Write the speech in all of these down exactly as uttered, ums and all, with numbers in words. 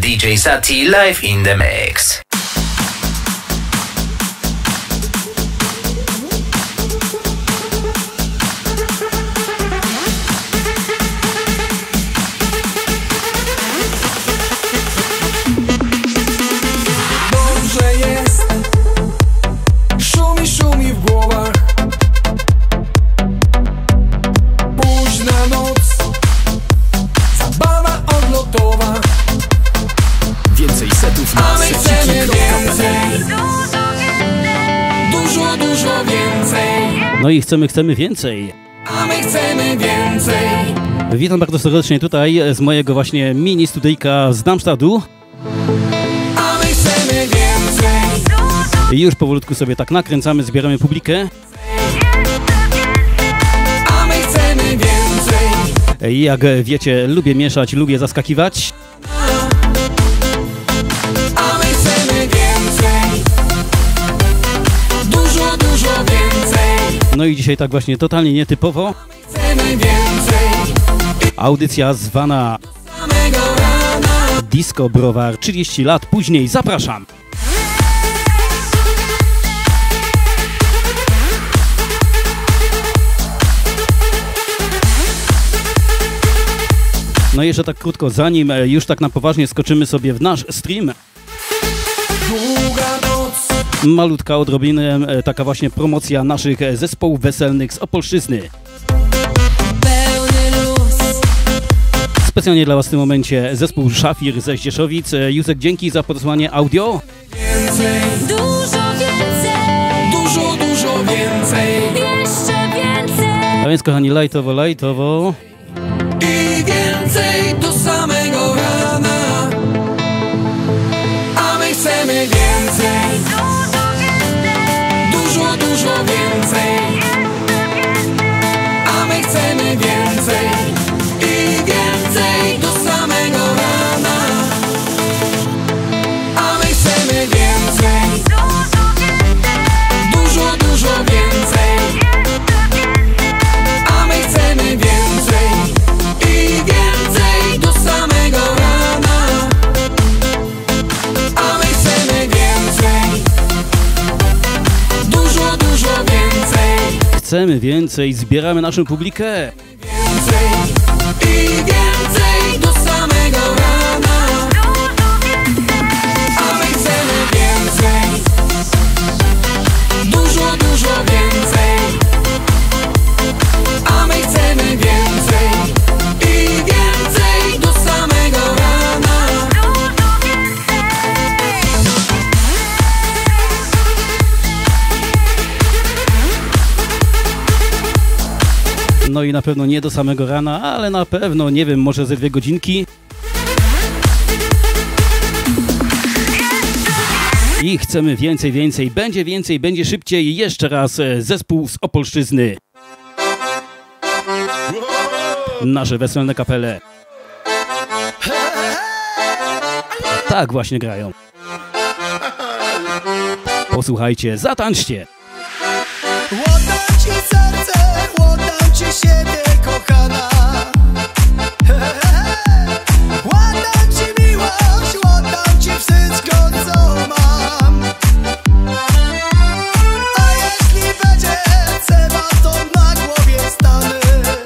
D J Sati live in the mix. No i chcemy, chcemy więcej. A my chcemy więcej. Witam bardzo serdecznie tutaj z mojego właśnie mini studyjka z Darmstadtu. A my chcemy więcej. I już powolutku sobie tak nakręcamy, zbieramy publikę. A my chcemy więcej. Jak wiecie, lubię mieszać, lubię zaskakiwać. A my chcemy więcej. Dużo, dużo więcej. No i dzisiaj tak właśnie totalnie nietypowo. Chcemy więcej. Audycja zwana Samego rana. Disco Browar trzydzieści lat później. Zapraszam. No i jeszcze tak krótko, zanim już tak na poważnie skoczymy sobie w nasz stream. Długa noc. Malutka odrobinę, taka właśnie promocja naszych zespołów weselnych z Opolszczyzny. Pełny luz. Specjalnie dla Was w tym momencie zespół Szafir ze Zdzieszowic. Józek, dzięki za podesłanie audio. Więcej. Dużo więcej. Dużo, dużo więcej. Jeszcze więcej. A więc kochani, lajtowo, lajtowo. I więcej do samego rana. A my chcemy więcej. Dużo, dużo więcej. A my chcemy więcej. I więcej do samego rana. A my chcemy więcej. Dużo, dużo więcej. A my chcemy więcej. I więcej do samego rana. A my chcemy więcej. Dużo, dużo więcej. Chcemy więcej, zbieramy naszą publikę. Więcej. I więcej do samego rana. A my chcemy więcej. Dużo, dużo więcej. A my chcemy więcej. I więcej do samego rana. No i na pewno nie do samego rana, ale na pewno, nie wiem, może ze dwie godzinki. I chcemy więcej, więcej, będzie więcej, będzie szybciej. Jeszcze raz zespół z Opolszczyzny. Nasze weselne kapele. Tak właśnie grają. Posłuchajcie, zatańczcie. Oddam ci serce, oddam ci siebie, kochana. Oddam ci miłość, oddam ci wszystko, co mam. A jeśli będzie trzeba, to na głowie stanę.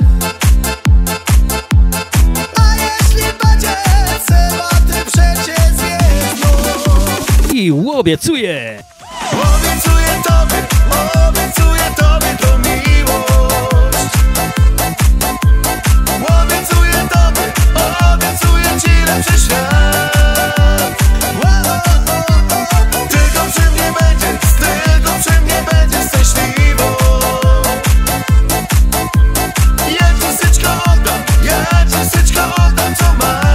A jeśli będzie trzeba, ty przecież wiesz, no. I obiecuję. Obiecuję tobie, obiecuję tobie to miłość. Obiecuję tobie, obiecuję ci lepszy świat. Tylko przy mnie będziesz, tylko przy mnie będziesz szczęśliwą. Ja ci syczko oddam, ja ci syczko oddam, co mam.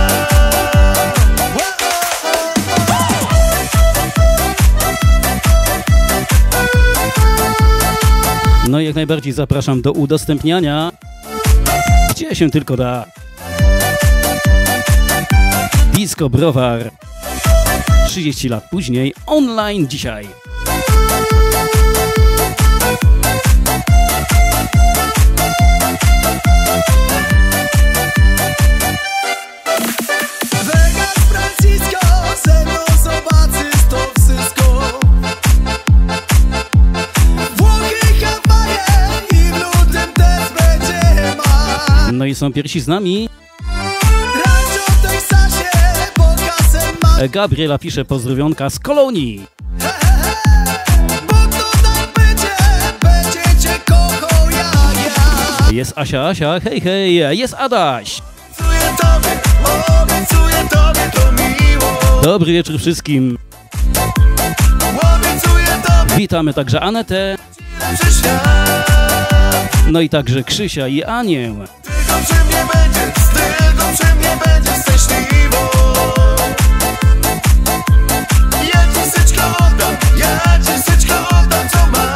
No i jak najbardziej zapraszam do udostępniania, gdzie się tylko da. Disco Browar trzydzieści lat później, online dzisiaj. Vegas, Francisco. są pierwsi z nami. Rancho w Teksasie, pod gasem ma. Gabriela pisze pozdrowionka z Kolonii. Bo to tak będzie, będziecie kochał jak ja. Jest Asia, Asia, hej, hej, jest Adaś. Obiecuję tobie, obiecuję tobie to miłość. Dobry wieczór wszystkim. Obiecuję tobie Witamy także Anetę, lepszy świat. no i także Krzysia i Anię. Tylko przy mnie będziesz, tylko przy mnie będziesz szczęśliwą. Ja ci syczko oddam, ja ci syczko oddam, co mam.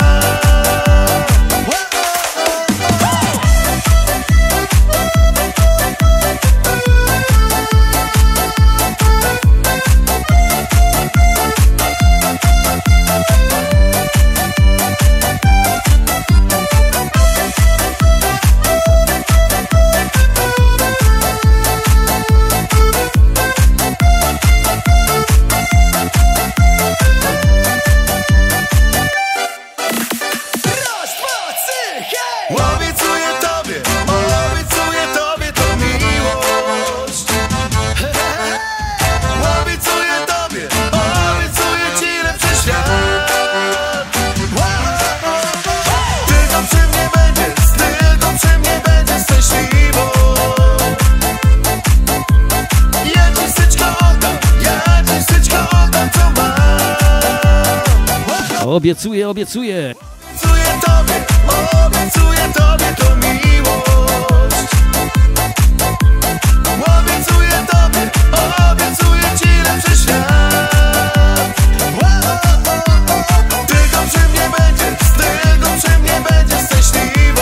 Obiecuję, obiecuję. Obiecuję tobie, obiecuję tobie to miłość. Obiecuję tobie, obiecuję ci lepszy świat. Tylko przy mnie będziesz, tylko przy mnie będziesz szczęśliwą.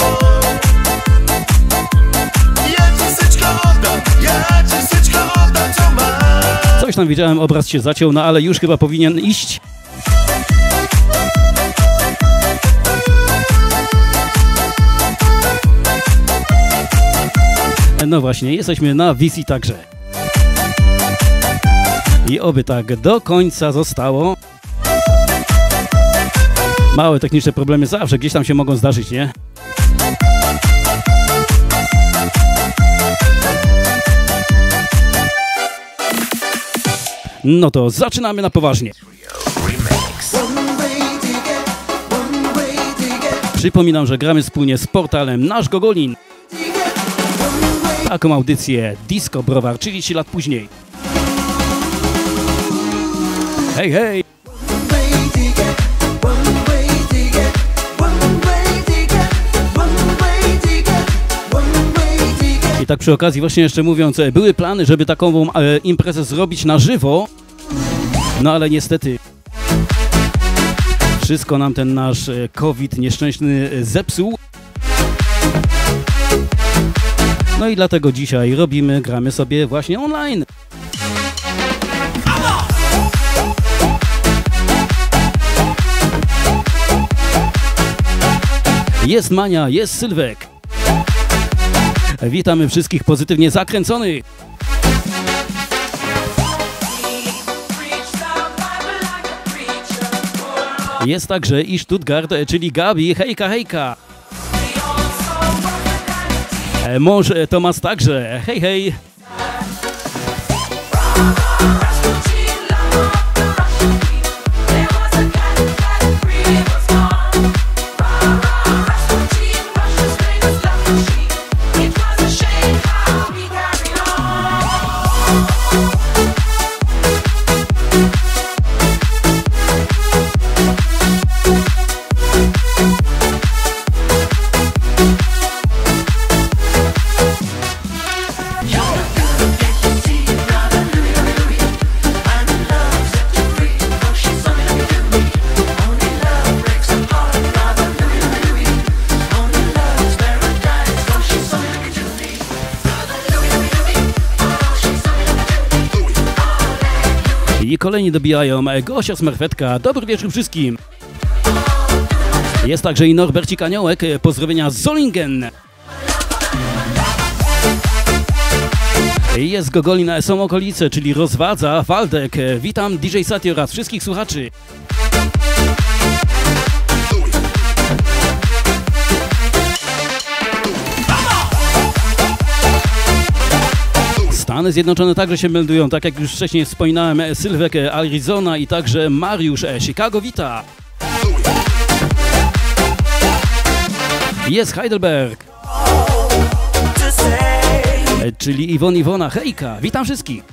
Ja ci syczko oddam, ja ci syczko oddam, co mam. Coś tam widziałem, obraz się zaciął, no ale już chyba powinien iść. No właśnie, jesteśmy na wizji także. I oby tak do końca zostało. Małe techniczne problemy zawsze gdzieś tam się mogą zdarzyć, nie? No to zaczynamy na poważnie. Przypominam, że gramy wspólnie z portalem Nasz Gogolin. Taką audycję Disco Browar trzydzieści lat później. Hej, hej! I tak przy okazji właśnie jeszcze mówiąc, były plany, żeby taką e, imprezę zrobić na żywo, no ale niestety wszystko nam ten nasz COVID nieszczęsny zepsuł. No i dlatego dzisiaj robimy, gramy sobie właśnie online. Jest Mania, jest Sylwek. Witamy wszystkich pozytywnie zakręconych. Jest także i Stuttgart, czyli Gabi, hejka, hejka. Mąż Tomasz także, hej, hej. I kolejni dobijają. Gosia Smerfetka, dobry wieczór wszystkim. Jest także i Norbercik Aniołek, pozdrowienia z Zolingen. Jest Gogolin, są okolice, czyli Rozwadza, Waldek. Witam D J Sati oraz wszystkich słuchaczy. Stany Zjednoczone także się meldują, tak jak już wcześniej wspominałem, Sylwek Arizona i także Mariusz Chicago wita. Jest Heidelberg, czyli Iwon Iwona, hejka, witam wszystkich.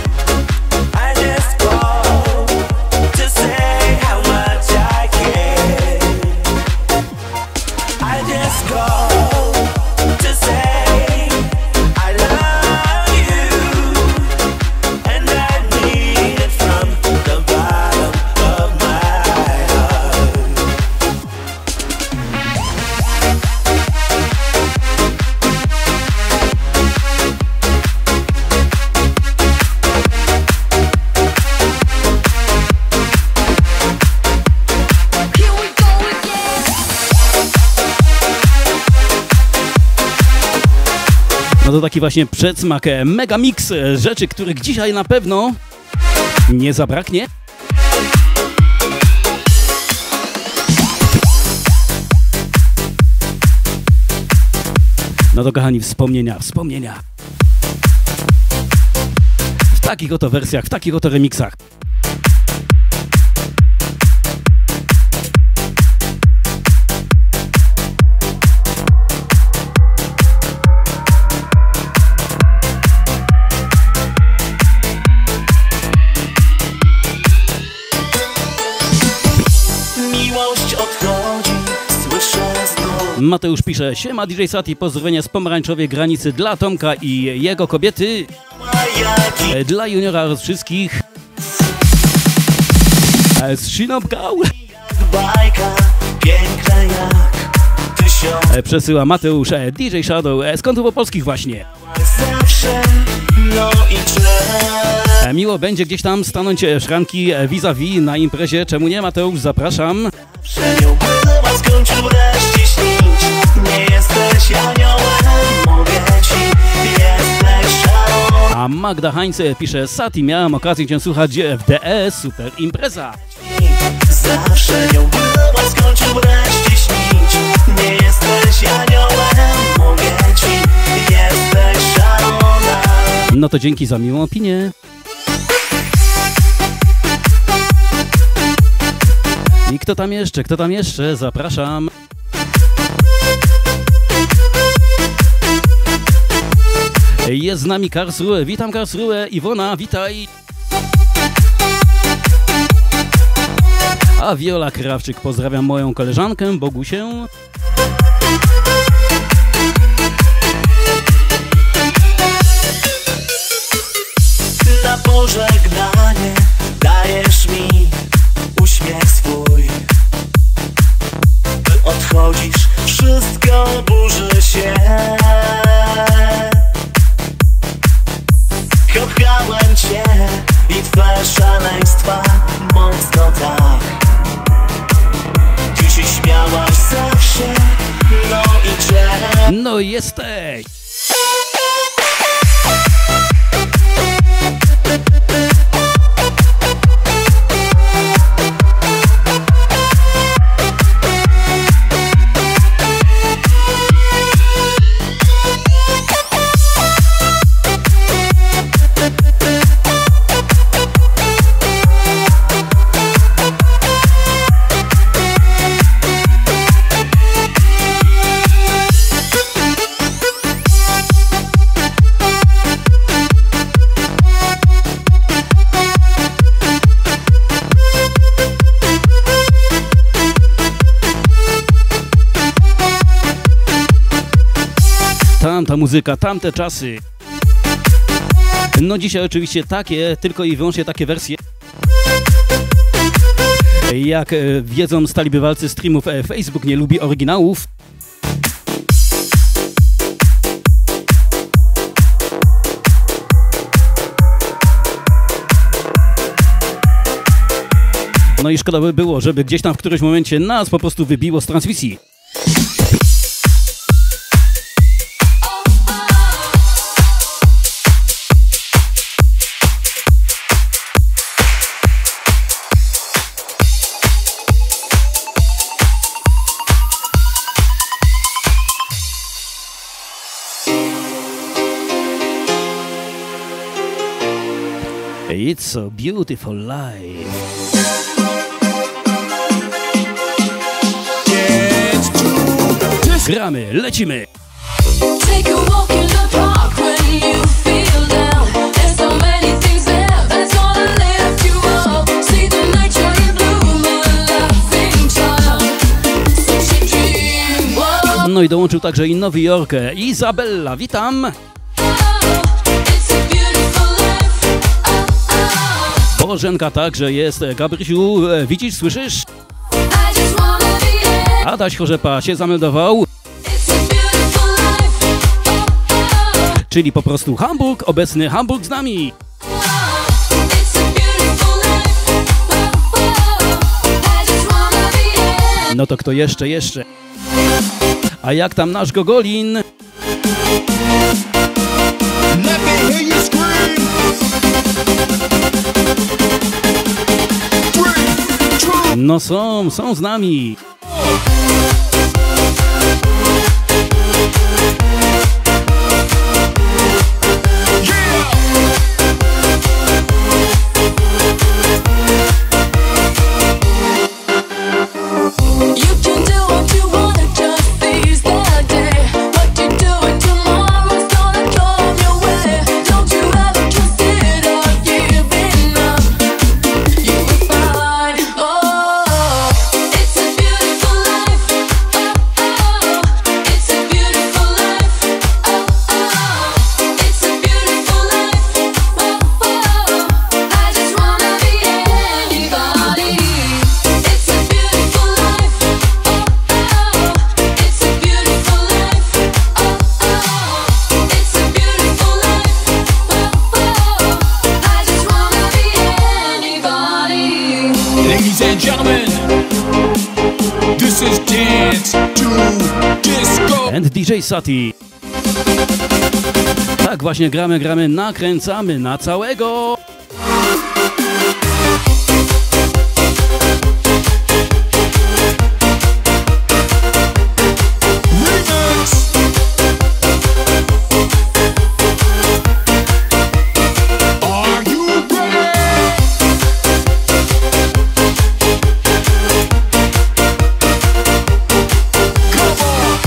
No to taki właśnie przedsmak, mega mix rzeczy, których dzisiaj na pewno nie zabraknie. No to kochani, wspomnienia, wspomnienia. W takich oto wersjach, w takich oto remixach. Mateusz pisze, siema D J Sati, pozdrowienia z pomarańczowej granicy dla Tomka i jego kobiety, dla juniora oraz wszystkich z Shinopkał. Przesyła Mateusz D J Shadow z kątów opolskich właśnie. Miło będzie gdzieś tam stanąć szranki vis-a-vis na imprezie, czemu nie, Mateusz, zapraszam. A Magda Heinz pisze, Sati, miałem okazję cię słuchać w D S, super impreza. Zawsze nią była, skończył wreszcie śnić. Nie jesteś aniołem, mówię ci, jesteś szalona. No to dzięki za miłą opinię. I kto tam jeszcze, kto tam jeszcze? Zapraszam. Jest z nami Karlsruhe, witam Karlsruhe, Iwona, witaj. A Wiola Krawczyk, pozdrawiam moją koleżankę, Bogusię. Na pożegnanie dajesz mi uśmiech swój. Ty odchodzisz, wszystko burzy się. Kochałem cię i twe szaleństwa mocno tak. Ty się śmiałaś zawsze, no i że... No jesteś! Tamta muzyka, tamte czasy. No dzisiaj oczywiście takie, tylko i wyłącznie takie wersje. Jak wiedzą stali bywalcy streamów, Facebook nie lubi oryginałów. No i szkoda by było, żeby gdzieś tam w którymś momencie nas po prostu wybiło z transmisji. It's so beautiful life. Gramy, lecimy. Take a walk in the park when you feel down. There's so many things there, that's all that lift you up. See the nature in bloom, a laughing child. Such a dream. Whoa. No i dołączył także i Nowy Jork. Izabella, witam. It's a beautiful life. Oh, oh. Bożenka także jest. Gabrysiu, e, widzisz, słyszysz? I just wanna be it. Adaś Chorzepa się zameldował. It's a beautiful life. Oh, oh. Czyli po prostu Hamburg, obecny Hamburg z nami. It's a beautiful life. Oh, oh. I just wanna be it. No to kto jeszcze, jeszcze? A jak tam nasz Gogolin? Let me hear you scream. Three, two, No są, są z nami. yeah. You can do what you wanna, just seize the day. What you doing tomorrow's gonna come your way. Don't you ever trust it or giving up. You will find, oh, it's a beautiful life. Oh, oh, it's a beautiful life. Oh, oh, it's a beautiful life. Oh, oh, I just wanna be anybody. It's a beautiful life. Oh, oh, it's a beautiful life. Oh, oh, it's a beautiful life. Oh, oh, I just wanna be anybody. Ladies and gentlemen, this is Dance to Disco. And D J Sati. Tak właśnie gramy, gramy, nakręcamy na całego. Remix. Are you ready? Come on.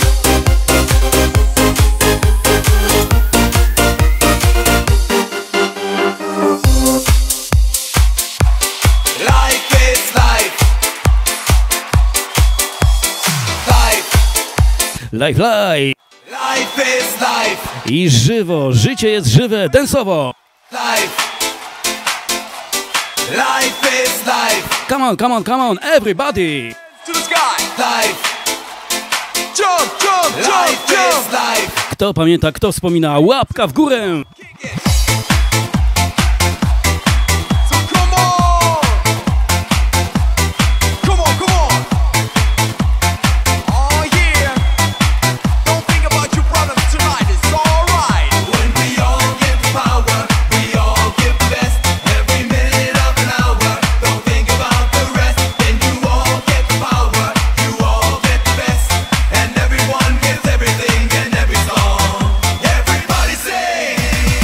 Life is life. Life, Live, live. life is life. I żywo, życie jest żywe, densowo. Life, life is life. Come on, come on, come on, everybody. To the sky. Life, Jump, jump, jump, life is jump. life. Kto pamięta, kto wspomina, łapka w górę. So come on. Come on, come on. Oh yeah. Don't think about your problems tonight. It's all right. When we all give power, we all give best. Every minute of an hour. Don't think about the rest. Then you all get the power. You all get the best. And everyone gives everything in every song. Everybody sing.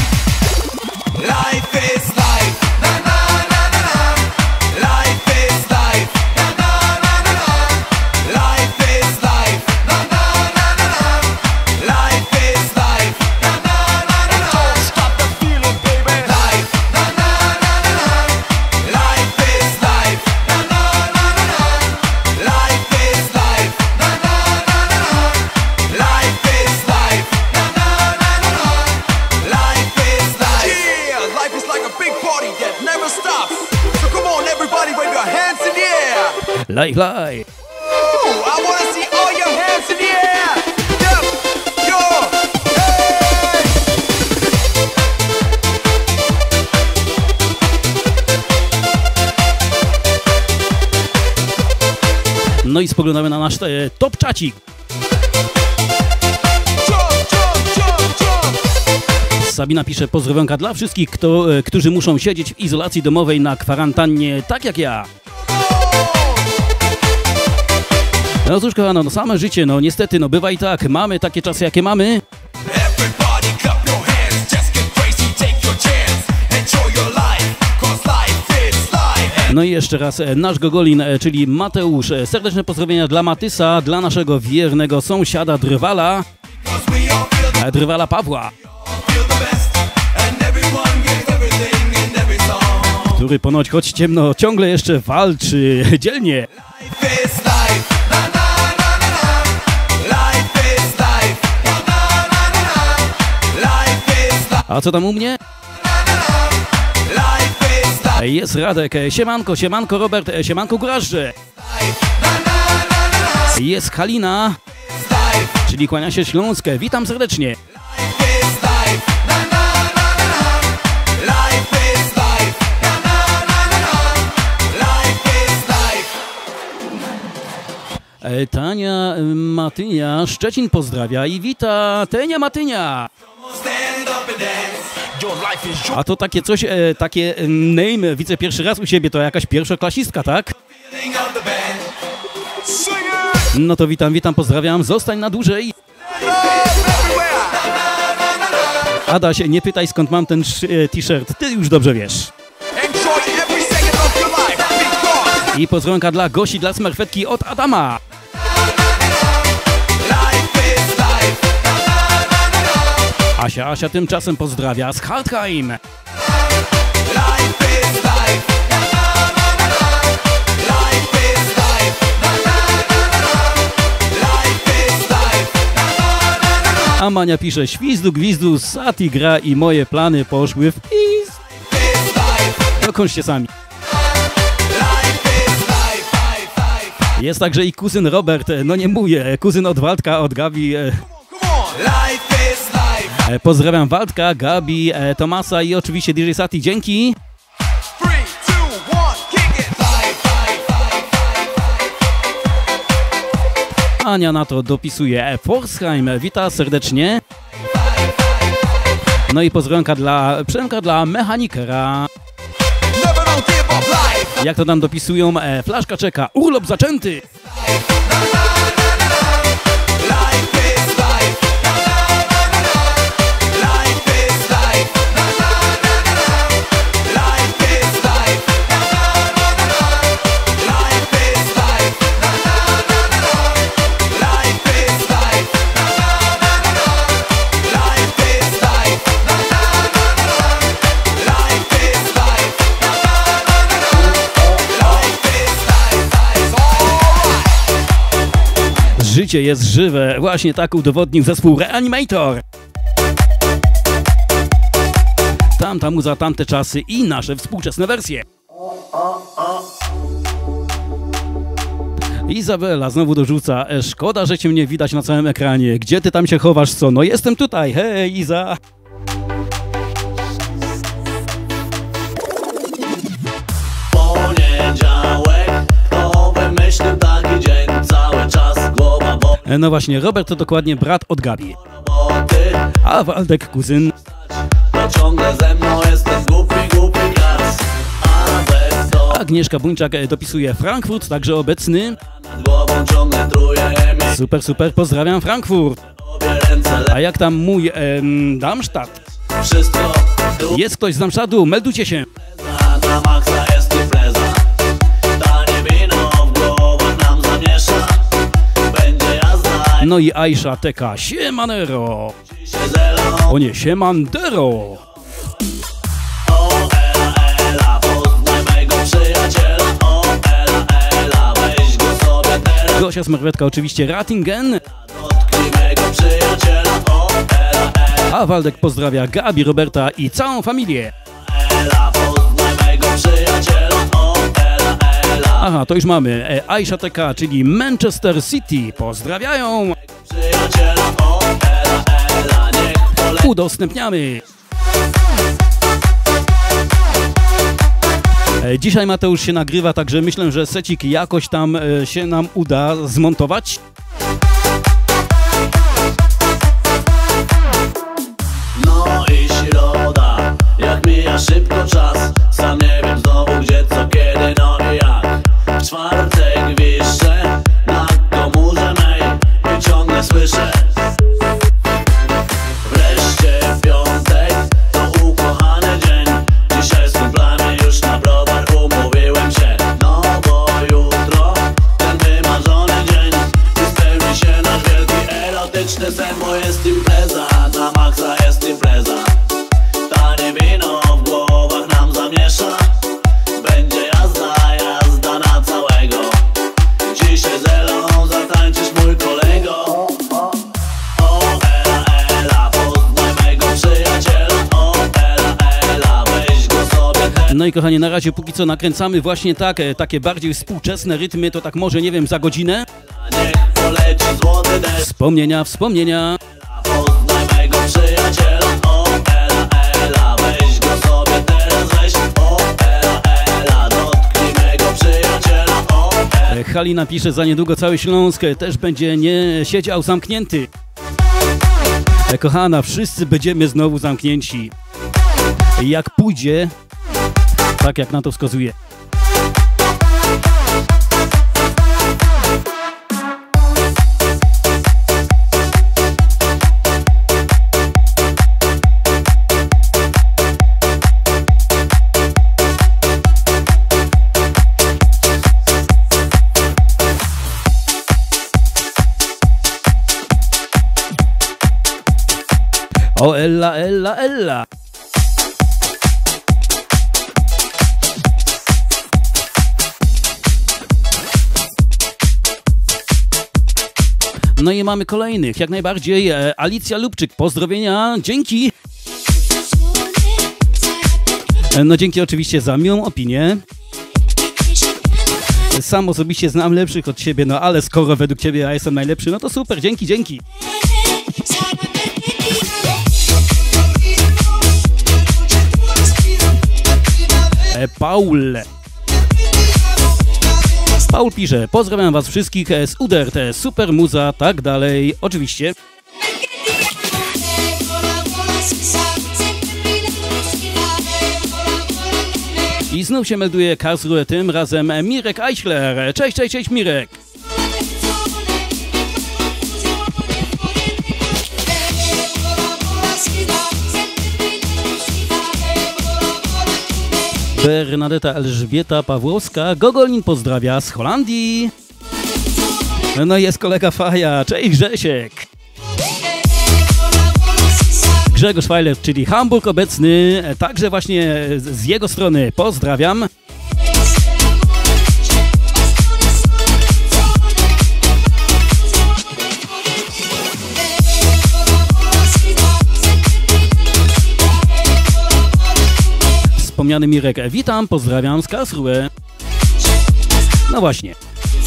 Life is life. Na na na na na. Life is life. Na na na na na. Life is life. Na na na na na. Life is life. Na na na na na. Don't stop the feeling, baby. Life, na na na na na. Life is life, na na na na na. Life is life, na na na na na. Life is life, na na na na na. Life is life. Yeah, life is like a big party that never stops. So come on, everybody, wave your hands in the air. Live, live. Ooh, I wanna see all your hands in the air. Yep, yo, hey. No i spoglądamy na nasz e, top czacik. Jump, jump, jump, jump. Sabina pisze pozdrowionka dla wszystkich, kto, e, którzy muszą siedzieć w izolacji domowej na kwarantannie, tak jak ja. No cóż kochano, no same życie, no niestety, no bywa i tak, mamy takie czasy jakie mamy. Everybody clap your hands, just get crazy, take your chance, enjoy your life. No i jeszcze raz e, nasz Gogolin, e, czyli Mateusz. E, Serdeczne pozdrowienia dla Matysa, dla naszego wiernego sąsiada Drwala, e, Drwala Pawła, który ponoć choć ciemno ciągle jeszcze walczy dzielnie. A co tam u mnie? Jest Radek, siemanko, siemanko Robert, siemanko Górażdże. Jest Halina, czyli kłania się Śląskę, witam serdecznie. Tania Matynia, Szczecin pozdrawia i wita. Tenia Matynia. A to takie coś, e, takie name, widzę pierwszy raz u siebie, to jakaś pierwszoklasistka, tak? No to witam, witam, pozdrawiam, zostań na dłużej. Adaś, nie pytaj skąd mam ten t-shirt, ty już dobrze wiesz. I pozdrowionka dla Gosi, dla smerfetki od Adama. Asia, Asia tymczasem pozdrawia z Hartheim. A Mania pisze, świzdu gwizdu, Sati gra i moje plany poszły w pis. Dokończcie sami. Jest także i kuzyn Robert, no nie mówię, kuzyn od Waldka, od Gabi. Pozdrawiam Waldka, Gabi, Tomasa i oczywiście D J Sati, dzięki. Ania na to dopisuje Forsheim, wita serdecznie. No i pozdrowionka dla Przemka, dla mechanikera. Jak to tam dopisują, flaszka czeka, urlop zaczęty. Życie jest żywe, właśnie tak udowodnił zespół Reanimator. Tamta muza, tamte czasy i nasze współczesne wersje. Izabela znowu dorzuca, e, szkoda, że cię mnie widać na całym ekranie. Gdzie ty tam się chowasz, co? No jestem tutaj, hej Iza. Poniedziałek, to wymyślił taki dzień, cały czas głowa boli. E, no właśnie, Robert to dokładnie brat od Gabi. A Waldek kuzyn. To ciągle ze mną jest ten głupi, głupi gaz. A bez to Agnieszka Buńczak e, dopisuje Frankfurt, także obecny. nad głową ciągle truje mi. Super, super, pozdrawiam Frankfurt. Obie ręce A jak tam mój em, Darmstadt? wszystko tu Jest ktoś z Darmstadtu? Meldujcie się. na maksa jest impreza. Tanie wino w głowach nam zamiesza. Będzie jazda No i Aisha Teka, siemanero. i się zelo. O nie, siemandero. O ela, ela, poznaj mego przyjaciela. O ela, ela, weź go sobie teraz. Gosia Smerwetka oczywiście Ratingen. Dotknij mego przyjaciela. O ela, ela, A Waldek pozdrawia Gabi, Roberta i całą familię. ela, poznaj mego przyjaciela. O ela, ela, Aha, to już mamy. E, Aisha Teka, czyli Manchester City. Pozdrawiają. przyjaciela. O ela, ela, niech poleci. Udostępniamy. E, Dzisiaj Mateusz się nagrywa, także myślę, że secik jakoś tam e, się nam uda zmontować. No i środa, jak mija szybko czas. Sam nie wiem znowu gdzie, co, kiedy, no i jak. W czwartek wiszę na komórze mej i ciągle słyszę. Wreszcie piątek, to ukochany dzień. Dzisiaj z kumplami już na browar umówiłem się. No i kochani, na razie póki co nakręcamy właśnie tak, e, takie bardziej współczesne rytmy, to tak może, nie wiem, za godzinę. Niech poleci złoty deszcz. Wspomnienia, wspomnienia. Poznaj mego przyjaciela. O, Ela, Ela, weź go sobie teraz, weź. O, Ela, Ela, dotknij mego przyjaciela. O, Ela. E, Halina pisze, za niedługo cały Śląsk e, też będzie nie siedział zamknięty. E, kochana, wszyscy będziemy znowu zamknięci. Jak pójdzie, tak jak na to wskazuje. O, Ella, Ella, Ella. No i mamy kolejnych, jak najbardziej. E, Alicja Lubczyk, pozdrowienia, dzięki. E, no dzięki oczywiście za miłą opinię. Sam osobiście znam lepszych od siebie, no ale skoro według ciebie ja jestem najlepszy, no to super, dzięki, dzięki. E, Paul. Paul pisze, pozdrawiam was wszystkich z U D R T, super muza, tak dalej, oczywiście. I znów się melduje Karlsruhe, tym razem Mirek Eichler. Cześć, cześć, cześć Mirek. Bernadetta Elżbieta Pawłowska, Gogolin pozdrawia z Holandii. No jest kolega Faja, cześć Grzesiek. Grzegorz Fajler, czyli Hamburg obecny, także właśnie z jego strony pozdrawiam. Wspomniany Mirek, witam, pozdrawiam z Karlsruhe. No właśnie.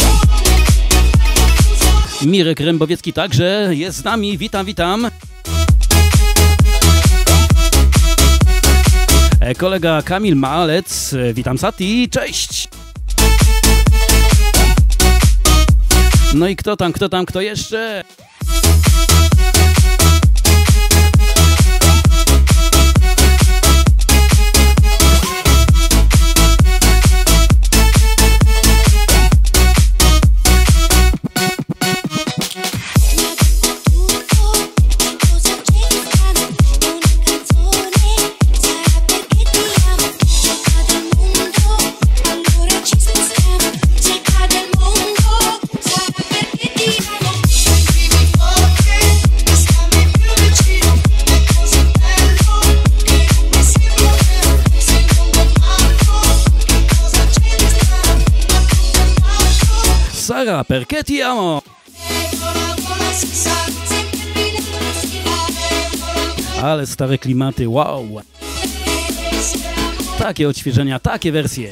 Mirek Rębowiecki także jest z nami, witam, witam. Kolega Kamil Malec, witam Sati, cześć. No i kto tam, kto tam, kto jeszcze? Sara, perché ti amo? Ale stare klimaty, wow. Takie odświeżenia, takie wersje.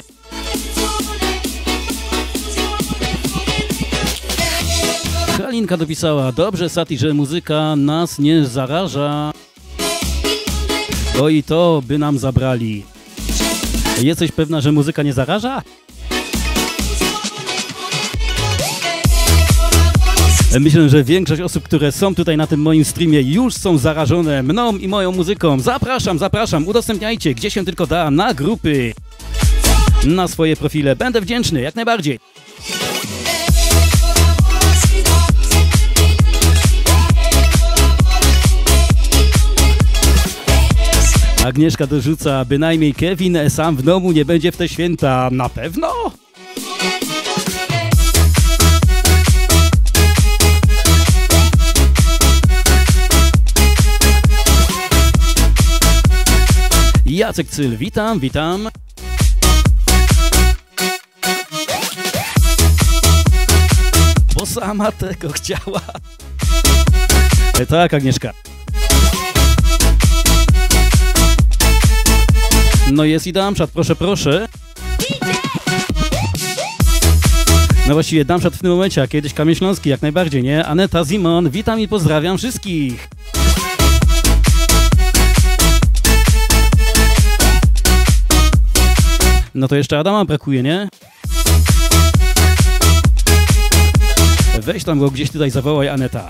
Halinka dopisała, dobrze Sati, że muzyka nas nie zaraża. O i to by nam zabrali. Jesteś pewna, że muzyka nie zaraża? Myślę, że większość osób, które są tutaj na tym moim streamie, już są zarażone mną i moją muzyką. Zapraszam, zapraszam, udostępniajcie, gdzie się tylko da, na grupy, na swoje profile. Będę wdzięczny, jak najbardziej. Agnieszka dorzuca, bynajmniej Kevin sam w domu nie będzie w te święta. Na pewno? Jacek Cyl, witam, witam. Bo sama tego chciała. E, tak, Agnieszka. No jest i Damszat, proszę, proszę. No właściwie Damszat w tym momencie, a kiedyś Kamień Śląski, jak najbardziej, nie? Aneta, Zimon, witam i pozdrawiam wszystkich. No to jeszcze Adama brakuje, nie? Weź tam go gdzieś tutaj zawołaj, Aneta.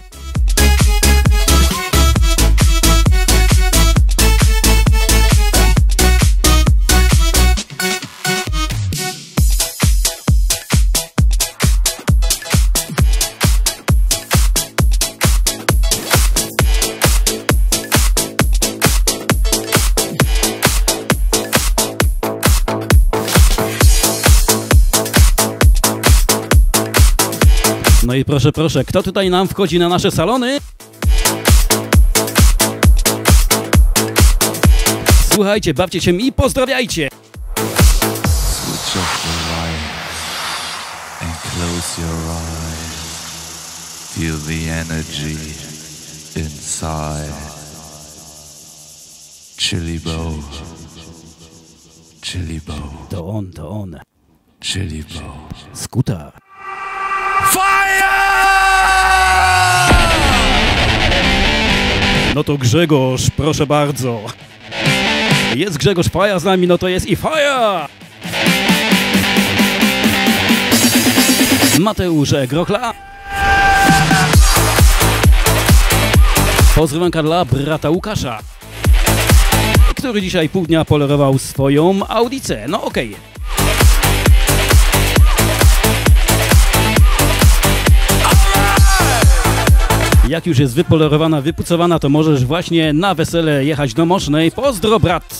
No i proszę, proszę, kto tutaj nam wchodzi na nasze salony? Słuchajcie, bawcie się i pozdrawiajcie! Switch off the light and close your eyes. Feel the energy inside. Chili Bow. Chili Bow. To on, to on. Chili Bow. Skuta. No to Grzegorz, proszę bardzo. Jest Grzegorz Faja z nami, no to jest i Faja! Mateusz Grochla. Pozdrowionka dla brata Łukasza, który dzisiaj pół dnia polerował swoją audicę. No okej. Okay. Jak już jest wypolerowana, wypucowana, to możesz właśnie na wesele jechać do Mosznej. Pozdro, brat!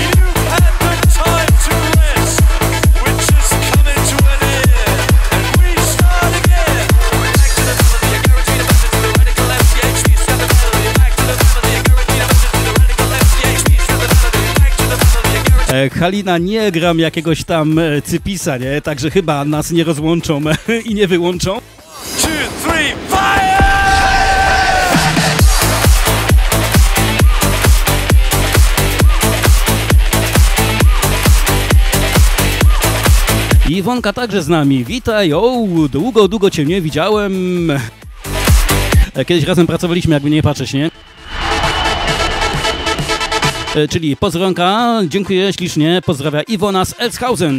E, Halina, nie gram jakiegoś tam e, cypisa, nie? Także chyba nas nie rozłączą i nie wyłączą. Two, three, fire! Iwonka także z nami. Witaj, o, długo, długo cię nie widziałem. E, Kiedyś razem pracowaliśmy, jakby nie patrzeć, nie? E, czyli pozdrowionka, dziękuję ślicznie, pozdrawia Iwona z Elshausen.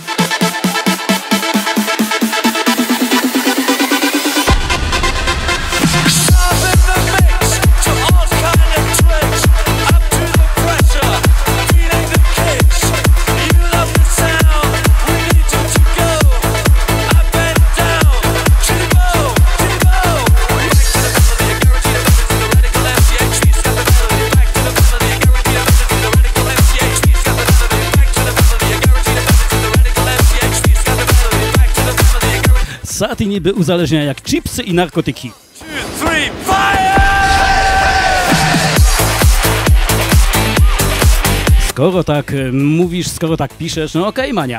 Sati niby uzależnia jak chipsy i narkotyki. Two, three, fire! Skoro tak e, mówisz, skoro tak piszesz, no okej, okay, Mania.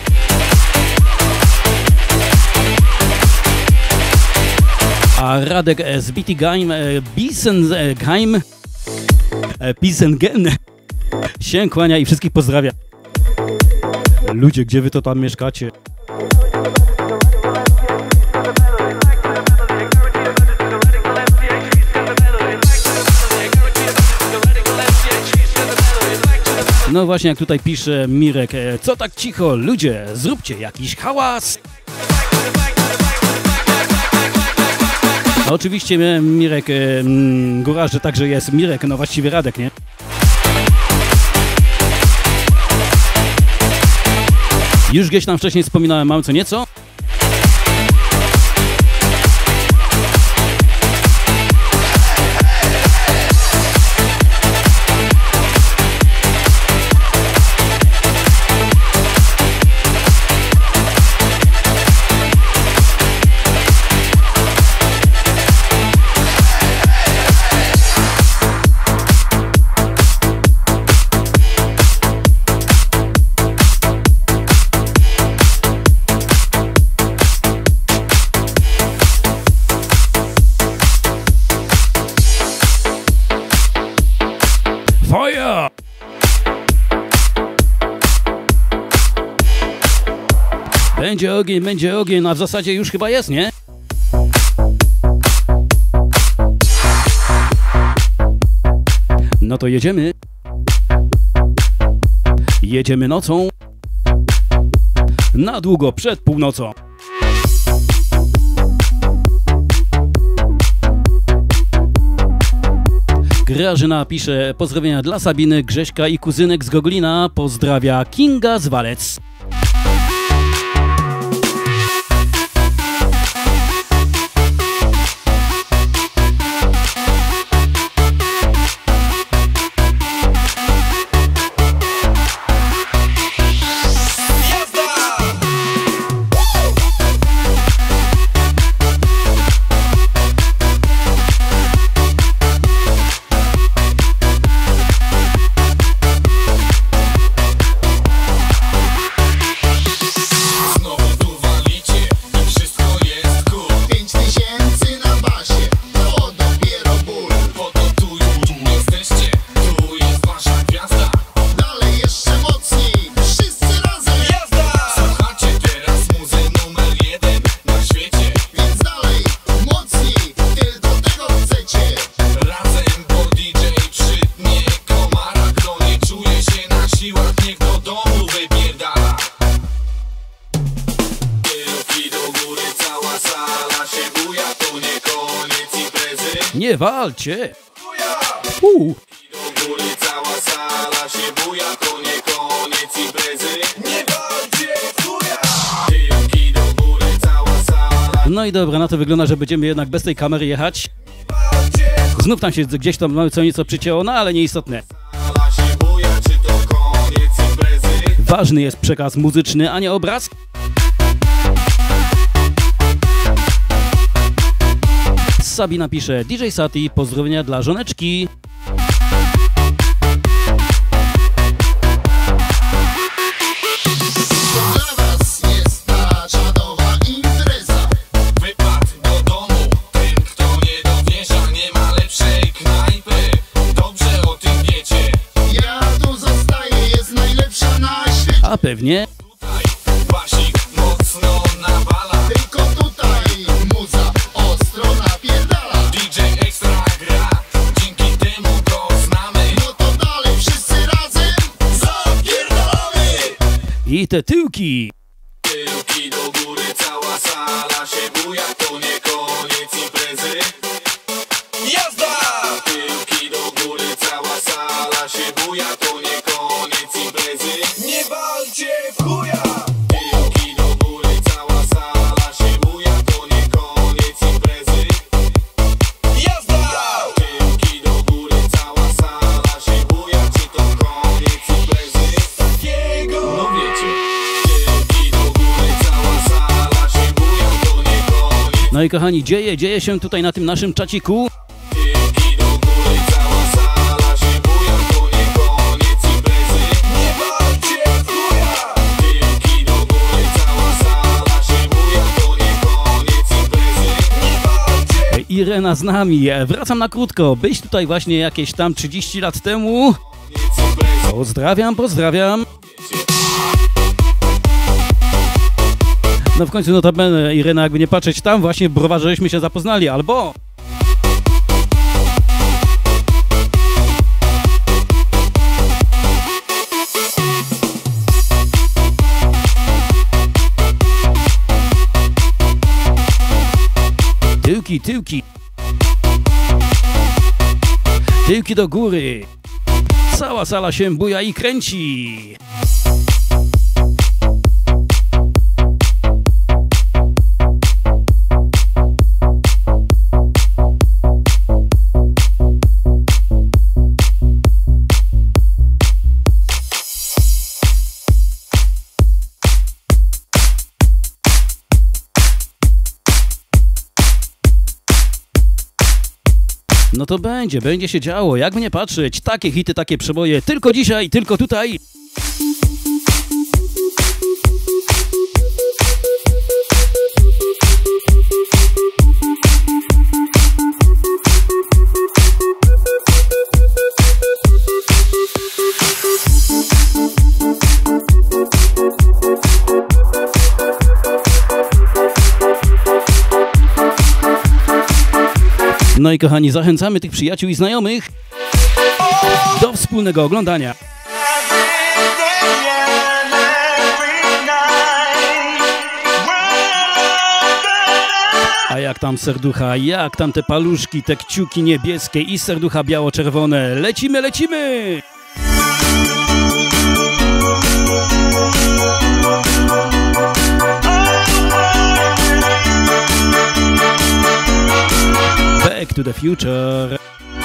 A Radek e, z Bittigheim, e, Bisengeim, e, Bisengen się kłania i wszystkich pozdrawia. Ludzie, gdzie wy to tam mieszkacie? No właśnie, jak tutaj pisze Mirek, co tak cicho, ludzie, zróbcie jakiś hałas. No oczywiście Mirek, mm, góra, że także jest Mirek, no właściwie Radek, nie? Już gdzieś tam wcześniej wspominałem, mam co nieco. Będzie ogień, będzie ogień, a w zasadzie już chyba jest, nie? No to jedziemy. Jedziemy nocą. Na długo przed północą. Grażyna pisze pozdrowienia dla Sabiny, Grześka i kuzynek z Gogolina. Pozdrawia Kinga z Walec. Nie walcie! Uuu. No i dobra, na to wygląda, że będziemy jednak bez tej kamery jechać. Znów tam się gdzieś tam co nieco przycięło, no ale nieistotne. Ważny jest przekaz muzyczny, a nie obraz. Sabina pisze, D J Sati, pozdrowienia dla żoneczki. Dla was jest ta czadowa impreza. Wypad do domu, ten kto nie dowierza, nie ma lepszej knajpy. Dobrze o tym wiecie. Ja tu zostaję, jest najlepsza na świecie. A pewnie. Tutaj basik mocno nawala. Tylko tutaj muza ostro napierdala. D J ekstra gra, dzięki temu go znamy. No to dalej wszyscy razem zapierdalamy. I te tyłki. Tyłki do góry, cała sala się buja. To nie koniec imprezy. Jazda! Tyłki do góry, cała sala się buja. To nie koniec imprezy. Nie walcie w chuja! Tyłki do góry, cała sala się buja. To nie koniec imprezy. Jazda! Tyłki do góry, cała sala się buja. Czy to koniec imprezy? Takiego! No wiecie. Tyłki do góry, cała sala się buja. To nie koniec. No i kochani, dzieje, dzieje się tutaj na tym naszym czaciku. Tyłki do góry, cała sala się buja. To nie koniec imprezy. Nie walcie w chuja! Tyłki do góry, cała sala się buja. To nie koniec imprezy. Nie walcie! Irena z nami. Wracam na krótko. Byś tutaj właśnie jakieś tam trzydzieści lat temu. Pozdrawiam, pozdrawiam. No w końcu notabene, Irena, jakby nie patrzeć, tam właśnie w browarze żeśmy się zapoznali, albo... Tyłki, tyłki. Tyłki do góry. Cała sala się buja i kręci. No to będzie, będzie się działo, jakby nie patrzeć. Takie hity, takie przeboje, tylko dzisiaj, tylko tutaj. No i kochani, zachęcamy tych przyjaciół i znajomych do wspólnego oglądania. A jak tam serducha, jak tam te paluszki, te kciuki niebieskie i serducha biało-czerwone. Lecimy, lecimy! Back to the future.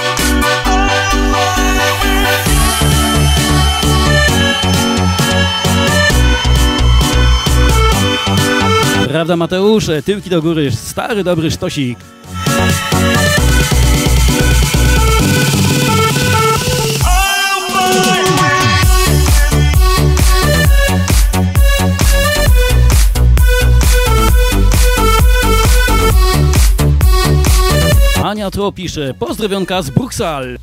Prawda, Mateusz? Tyłki do góry, stary dobry sztosik. Ania Tro pisze, pozdrowionka z Bruksal.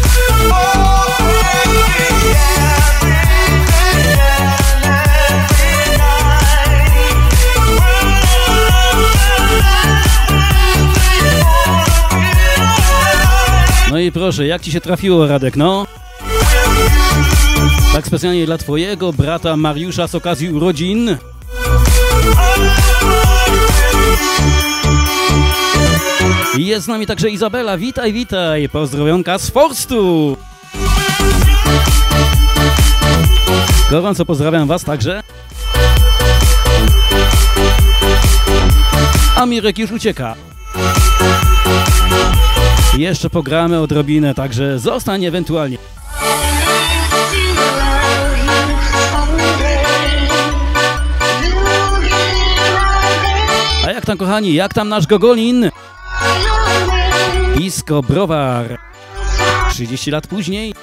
No i proszę, jak ci się trafiło, Radek, no? Tak specjalnie dla twojego brata Mariusza z okazji urodzin. Jest z nami także Izabela, witaj, witaj, pozdrowionka z Forstu. Gorąco pozdrawiam was także. A Mirek już ucieka. Jeszcze pogramy odrobinę, także zostań ewentualnie. A jak tam, kochani, jak tam nasz Gogolin? Disco Browar. trzydzieści lat później.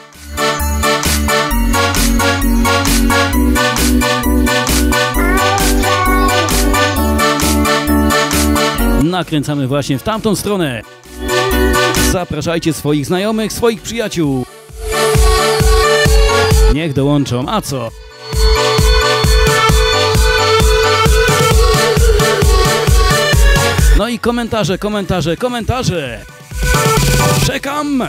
Nakręcamy właśnie w tamtą stronę. Zapraszajcie swoich znajomych, swoich przyjaciół. Niech dołączą, a co? No i komentarze, komentarze, komentarze. Czekam!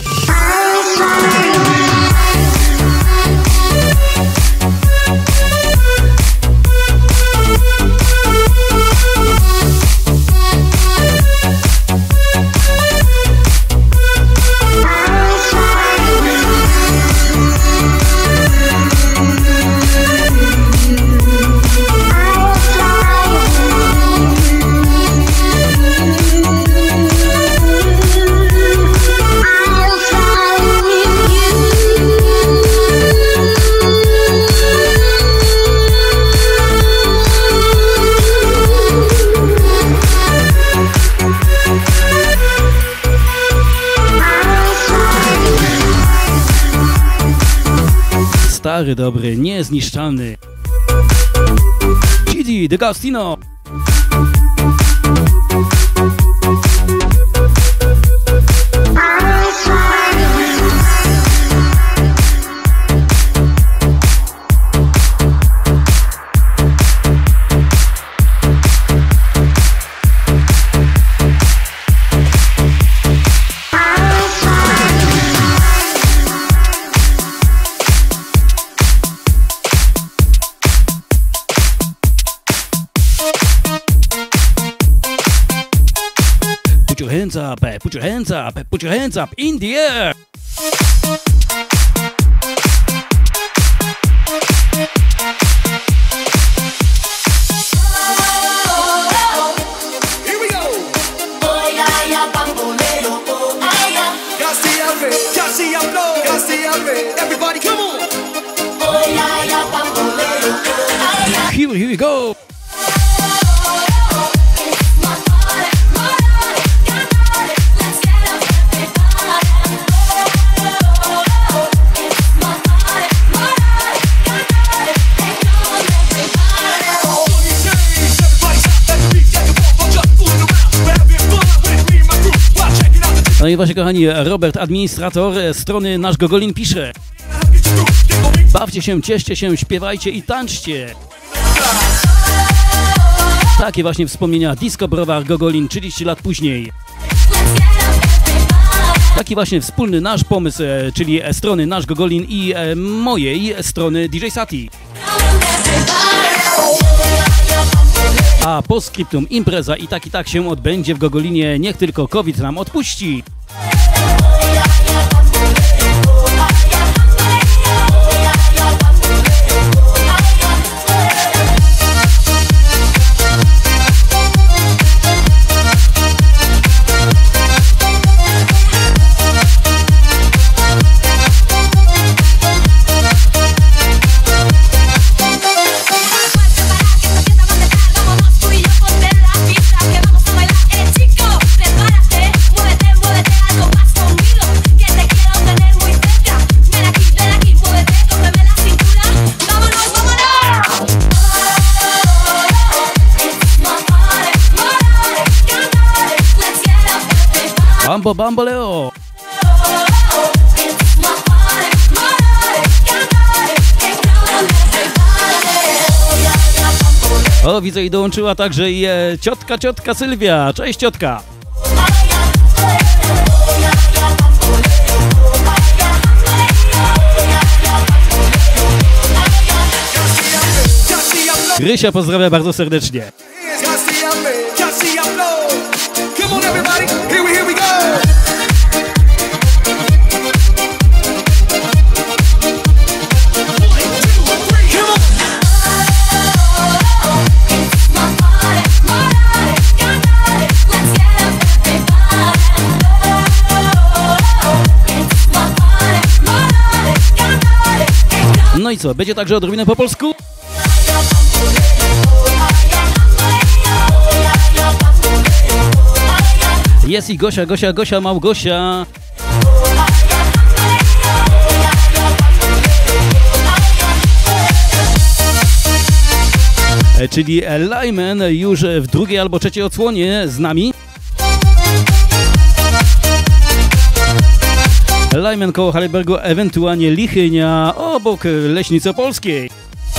Stary, dobry, niezniszczalny Gigi D'Agostino. Put your hands up, put your hands up, put your hands up in the air. Here we go. Oh yeah, yeah, bamboleo. Oh yeah. Casi casi hablo, casi everybody come on. Oh yeah, yeah, bamboleo. Oh yeah. Here, here we go. No i właśnie, kochani, Robert, administrator strony Nasz Gogolin pisze: bawcie się, cieszcie się, śpiewajcie i tańczcie. Takie właśnie wspomnienia. Disco Browar Gogolin trzydzieści lat później. Taki właśnie wspólny nasz pomysł, e, czyli e, strony Nasz Gogolin i e, mojej strony D J Sati. A po skryptum impreza i tak i tak się odbędzie w Gogolinie, niech tylko COVID nam odpuści. Bambo Bamboleo! O, widzę i dołączyła także i e, ciotka, ciotka Sylwia. Cześć ciotka! Krysia pozdrawia bardzo serdecznie. Come on everybody, here we, here we go. No i co, będzie także odrobinę po polsku? Jest i Gosia, Gosia, Gosia, Małgosia. E, czyli Lyman już w drugiej albo trzeciej odsłonie z nami. Lyman koło Halibergu, ewentualnie Lichynia obok Leśnicy Opolskiej.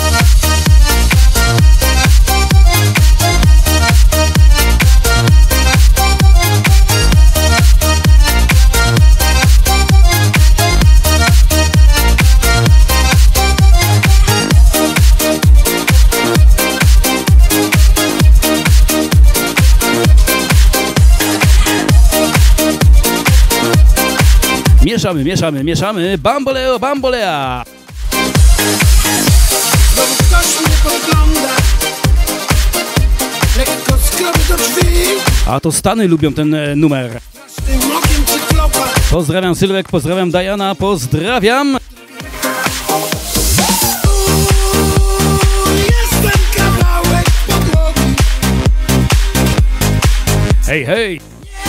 Mieszamy, mieszamy, mieszamy. Bamboleo, bambolea! Znowu ktoś mnie podgląda, lekko skrobi do drzwi. A to Stany lubią ten e, numer. Z tym okiem cyklopa. Pozdrawiam Sylwek, pozdrawiam Diana, pozdrawiam. Jestem kawałek podłogi. Hej, hej!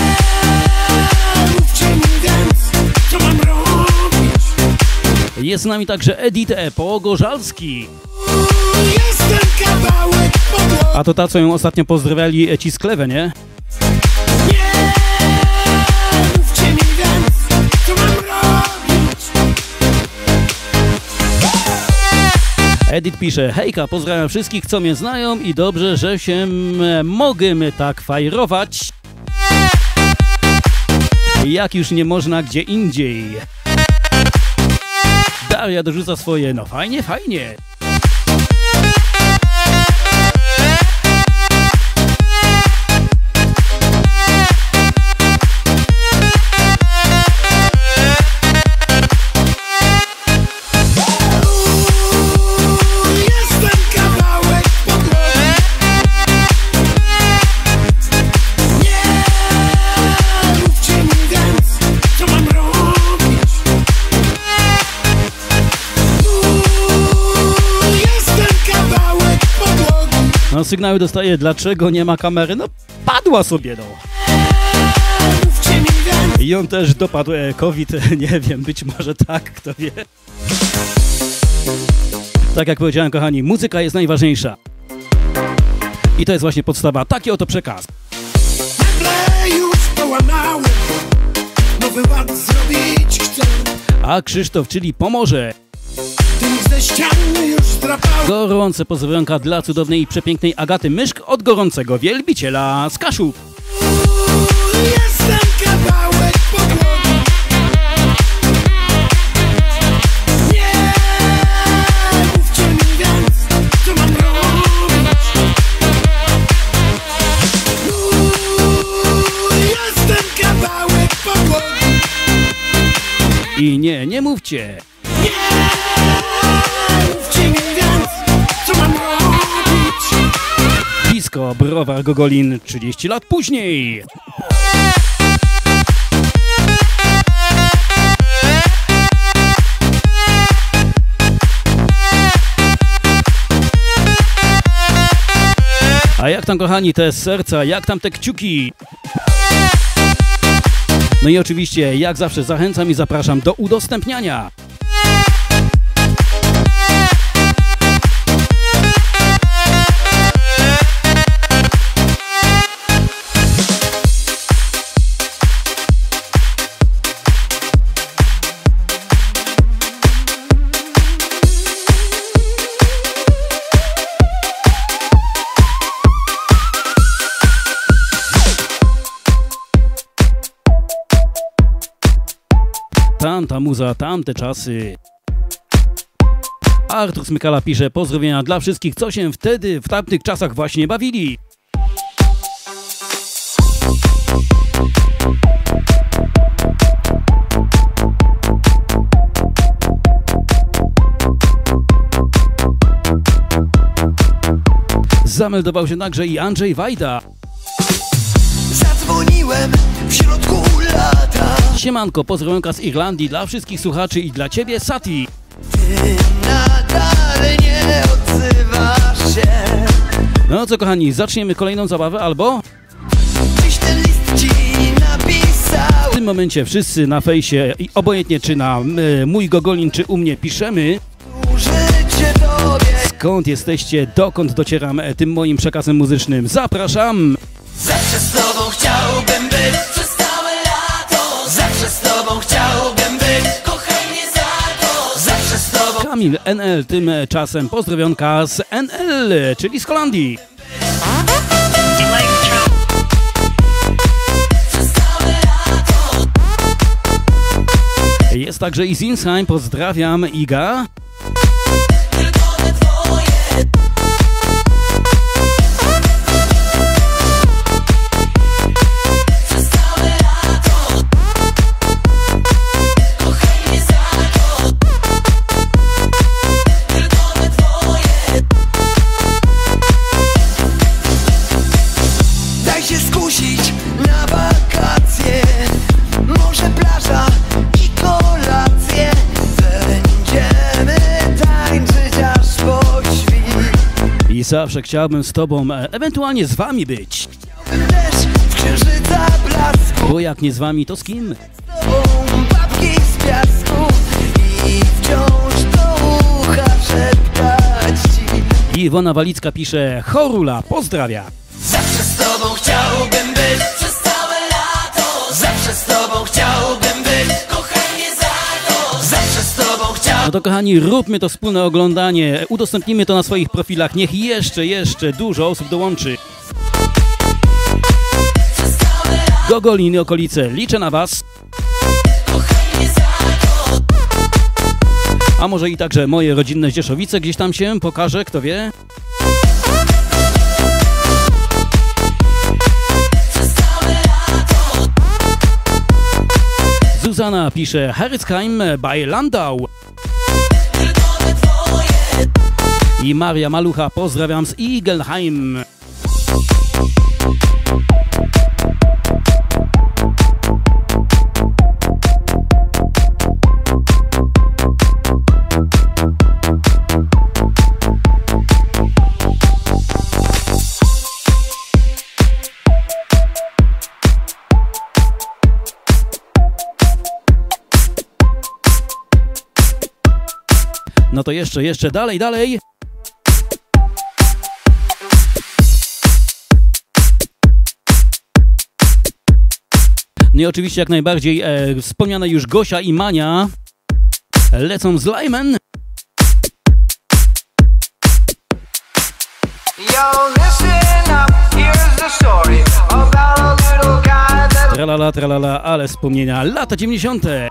Mówcie mi więc, co mam robić. Jest z nami także Edith Pogorzelski. Jestem kawałek podłogi. A to ta, co ją ostatnio pozdrawiali e, ci z Kleve, nie? Nie, mówcie mi więc, co mam robić. Edith pisze: hejka, pozdrawiam wszystkich, co mnie znają i dobrze, że się e, mogę tak fajrować, jak już nie można gdzie indziej. Daria dorzuca swoje: no fajnie, fajnie. Jestem kawałek podłogi. Nie, mówcie mi więc, co mam robić. Jestem kawałek podłogi. No sygnały dostaję, dlaczego nie ma kamery? No padła sobie, no. Mówcie mi więc. I ją też dopadł e, COVID, nie wiem, być może tak, kto wie. Tak jak powiedziałem, kochani, muzyka jest najważniejsza. I to jest właśnie podstawa, taki oto przekaz. Meble już połamałem, nowy ład zrobić chcę. A Krzysztof, czyli pomoże. Tym ze ściany już zdrapałem. Gorące pozdrowionka dla cudownej i przepięknej Agaty Myszk od gorącego wielbiciela z Kaszub. Jestem kawałek podłogi. I nie, nie mówcie. Disco, Browar, Gogolin, trzydzieści lat później. A jak tam, kochani, te serca, jak tam te kciuki? No i oczywiście, jak zawsze, zachęcam i zapraszam do udostępniania. Tamta muza, tamte czasy. Artur Smykala pisze pozdrowienia dla wszystkich, co się wtedy, w tamtych czasach właśnie bawili. Zameldował się także i Andrzej Wajda. Zadzwoniłem w środku lata. Siemanko, pozdrowionka z Irlandii dla wszystkich słuchaczy i dla ciebie, Sati. Ty nadal nie odzywasz się. No co, kochani, zaczniemy kolejną zabawę albo? Czyś ten list ci napisał. W tym momencie wszyscy na fejsie, i obojętnie czy na y, mój Gogolin, czy u mnie piszemy, Życie tobie. skąd jesteście, dokąd docieram e, tym moim przekazem muzycznym. Zapraszam! Zawsze z tobą chciałbym być przez całe lato. Zawsze z tobą chciałbym być. Kochaj mnie za to. Zawsze z tobą. Kamil N L tymczasem pozdrowionka z N L, czyli z Holandii. Przez całe lato. Jest także i Zinsheim, pozdrawiam Iga. Tylko te twoje. Przez całe lato. Kochaj mnie za to. Tylko te twoje. Daj się skusić na wakacje. Może plaża i kolacje. Będziemy tańczyć aż po świt. I zawsze chciałbym z tobą, e, ewentualnie z wami być. Chciałbym też w księżyca blasku. Bo jak nie z wami, to z kim? Z tobą babki z piasku. I wciąż do ucha szeptać ci. Iwona Walicka pisze, Chorula, pozdrawia. Zawsze z tobą chciałbym być przez całe lato. Zawsze z tobą chciałbym być. Kochaj mnie za to. Zawsze z tobą No chciałbym. to, kochani, róbmy to wspólne oglądanie, udostępnijmy to na swoich profilach, niech jeszcze, jeszcze dużo osób dołączy. Przez całe lato. Gogolin i okolice, liczę na was. Kochaj mnie za to. A może i także moje rodzinne Zdzieszowice gdzieś tam się pokaże, kto wie? Przez całe lato. Zuzana pisze, Herritzheim by Landau. Tylko te twoje. I Maria Malucha, pozdrawiam z Igelheim. No to jeszcze, jeszcze dalej, dalej. No i oczywiście jak najbardziej e, wspomniane już Gosia i Mania lecą z Lyman. Tralala, tralala, ale wspomnienia lata dziewięćdziesiąte.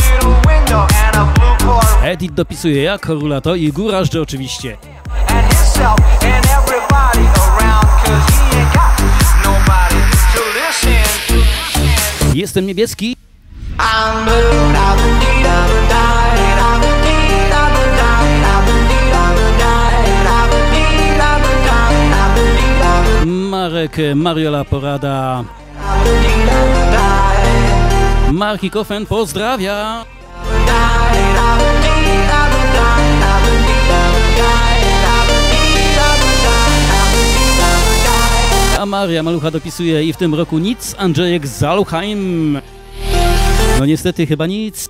Edit dopisuje jak Chorula to i Górażdże oczywiście. And his himself and everybody around, 'cause he ain't got nobody to listen to. Jestem niebieski. I'm blue, I'm indeed, I'm died, I'm indeed, I'm died, I'm indeed, I'm died, I'm indeed, I'm died, I'm indeed, I'm Marek Mariola Porada. indeed, I'm died, Marki Kofen pozdrawia. died, I'm indeed, I'm died, I'm indeed, I'm died, I'm indeed, I'm died, I'm indeed, I'm died. A Maria Malucha dopisuje i w tym roku nic. Andrzejek Zaluchheim. No niestety chyba nic.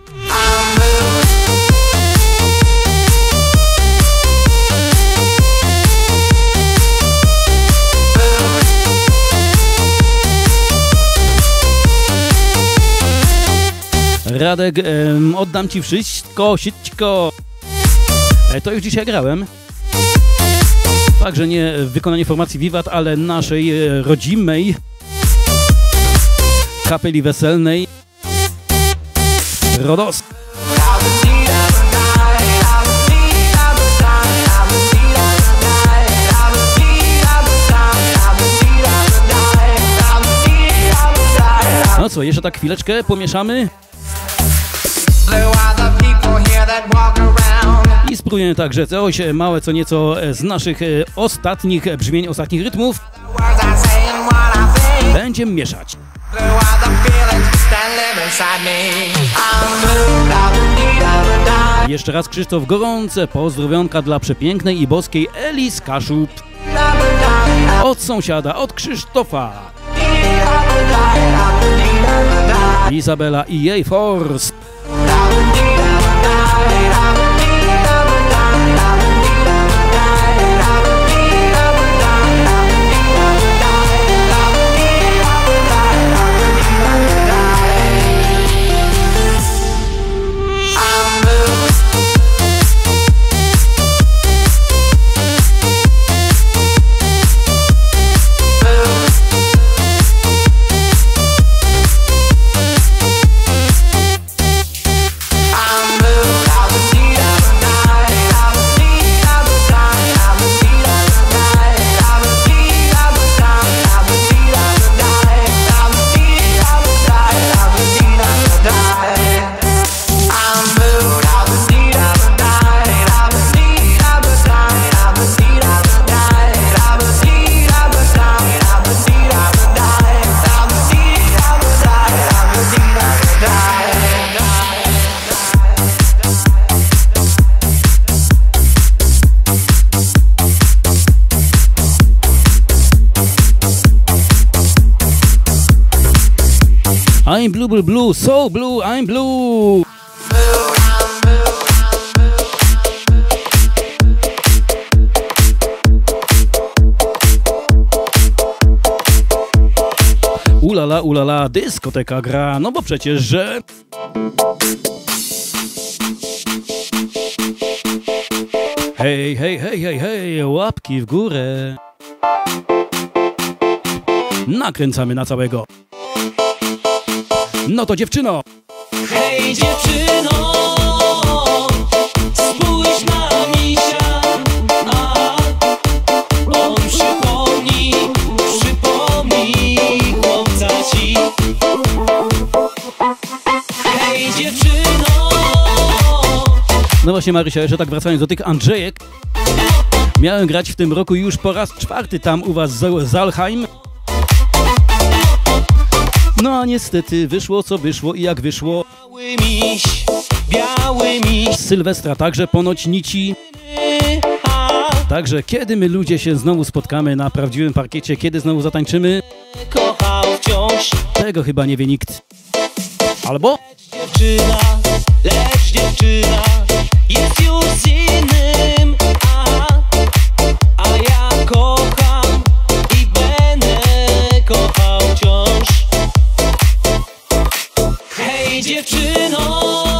Radek, em, oddam ci wszystko, wszystko. E, to już dzisiaj grałem. Także nie wykonanie formacji Wiwat, ale naszej e, rodzimej kapeli weselnej Rodos. No co, jeszcze tak chwileczkę pomieszamy i spróbujemy także coś małe co nieco z naszych e, ostatnich brzmień, ostatnich rytmów. Będziemy mieszać. Jeszcze raz Krzysztof Gorące, pozdrowionka dla przepięknej i boskiej Elis Kaszub. Od sąsiada, od Krzysztofa. Izabela i jej Force. I'm blue, blue, blue, so blue, I'm blue. Ulala, ulala, dyskoteka gra, no bo przecież, że... Hej, hej, hej, hej, hej, łapki w górę. Nakręcamy na całego. No to dziewczyno! Hej dziewczyno, spójrz na misia, a on przypomni, przypomni chłopca ci. Hej dziewczyno. No właśnie Marysia, jeszcze tak wracając do tych Andrzejek. Miałem grać w tym roku już po raz czwarty tam u was z Zalheim. No a niestety wyszło co wyszło i jak wyszło. Biały miś, biały miś. Z Sylwestra także ponoć nici. Także kiedy my ludzie się znowu spotkamy na prawdziwym parkiecie, kiedy znowu zatańczymy? Kochał wciąż. Tego chyba nie wie nikt. Albo? Dziewczyna, lecz dziewczyna jest już z innym, a, a ja kocham i będę kochał wciąż. Hej dziewczyno,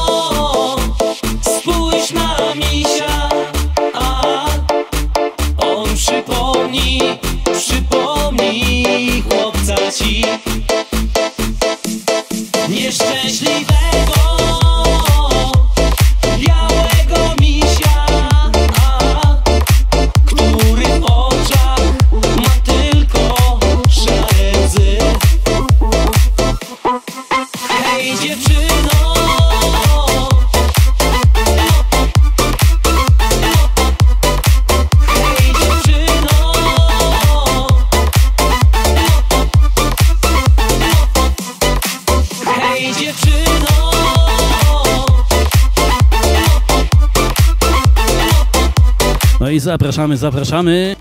spójrz na misia, a on przypomni, przypomni chłopca ci nieszczęśliwego, białego misia, a, który Zapraszamy, zapraszamy.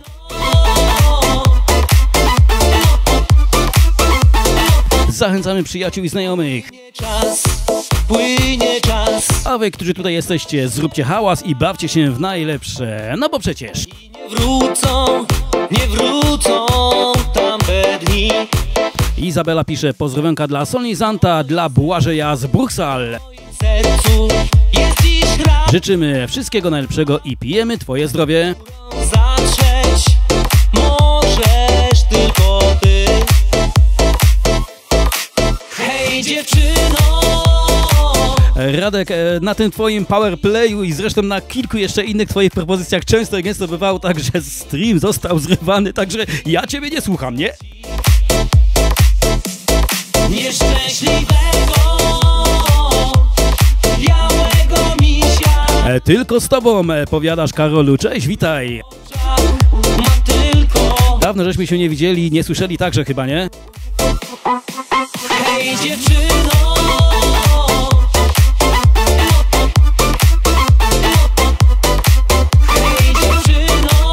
Zachęcamy przyjaciół i znajomych. Czas, płynie czas. A wy, którzy tutaj jesteście, zróbcie hałas i bawcie się w najlepsze. No bo przecież Nie wrócą, nie wrócą tamte dni. Izabela pisze pozdrowionka dla Sonizanta, dla Błażeja z Bruksal. W sercu jest dziś raz. Życzymy wszystkiego najlepszego i pijemy twoje zdrowie. Zatrzeć możesz tylko ty. Hej dziewczyno. Radek, e, na tym twoim powerplayu i zresztą na kilku jeszcze innych twoich propozycjach często i gęsto bywało tak, że stream został zrywany, także ja ciebie nie słucham, nie? Nieszczęśliwego białego misia E, tylko z tobą, e, powiadasz Karolu. Cześć, witaj. ma tylko. Dawno żeśmy się nie widzieli, nie słyszeli także chyba, nie? Hej dziewczyno. Hej dziewczyno.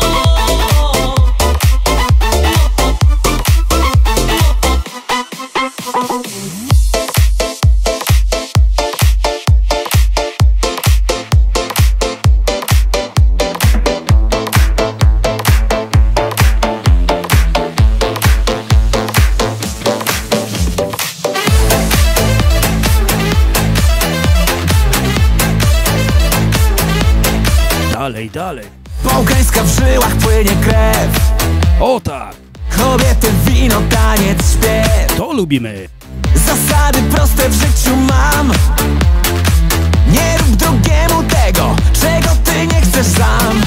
Dalej, dalej. Bałkańska w żyłach płynie krew. O tak, Kobiety, wino, taniec, śpiew. to lubimy. Zasady proste w życiu mam. Nie rób drugiemu tego, czego ty nie chcesz sam.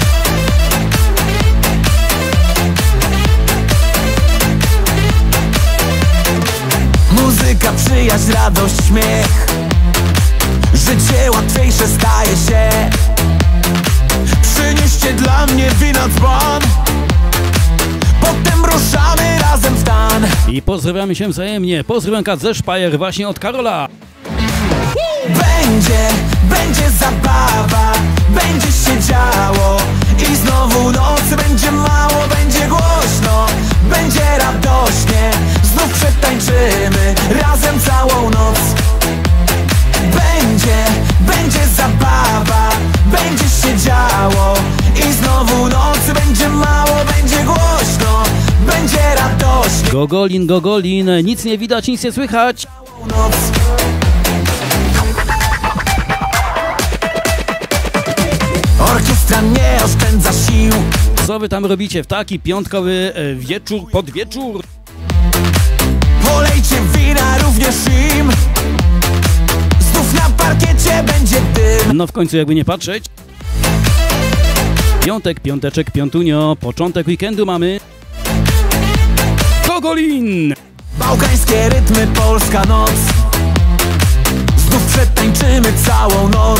Muzyka, przyjaźń, radość, śmiech. Życie łatwiejsze staje się. Przynieście dla mnie wina dzban. Potem ruszamy razem w dan. I pozdrawiamy się wzajemnie. Pozdrowionka ze Szpajer właśnie od Karola. Będzie, będzie zabawa, będzie się działo. I znowu nocy będzie mało, będzie głośno, będzie radośnie. Znów przetańczymy razem całą noc. Będzie, będzie zabawa, będzie się działo. I znowu nocy będzie mało, będzie głośno, będzie radośnie. Gogolin, Gogolin, nic nie widać, nic nie słychać. Noc. Orkiestra nie oszczędza sił. Co wy tam robicie w taki piątkowy e, wieczór, podwieczór? Polejcie wina również im. Znów na parkiecie będzie dym. No w końcu jakby nie patrzeć. Piątek, piąteczek, piątunio, początek weekendu mamy. Gogolin! Bałkańskie rytmy, polska noc. Znów przetańczymy całą noc.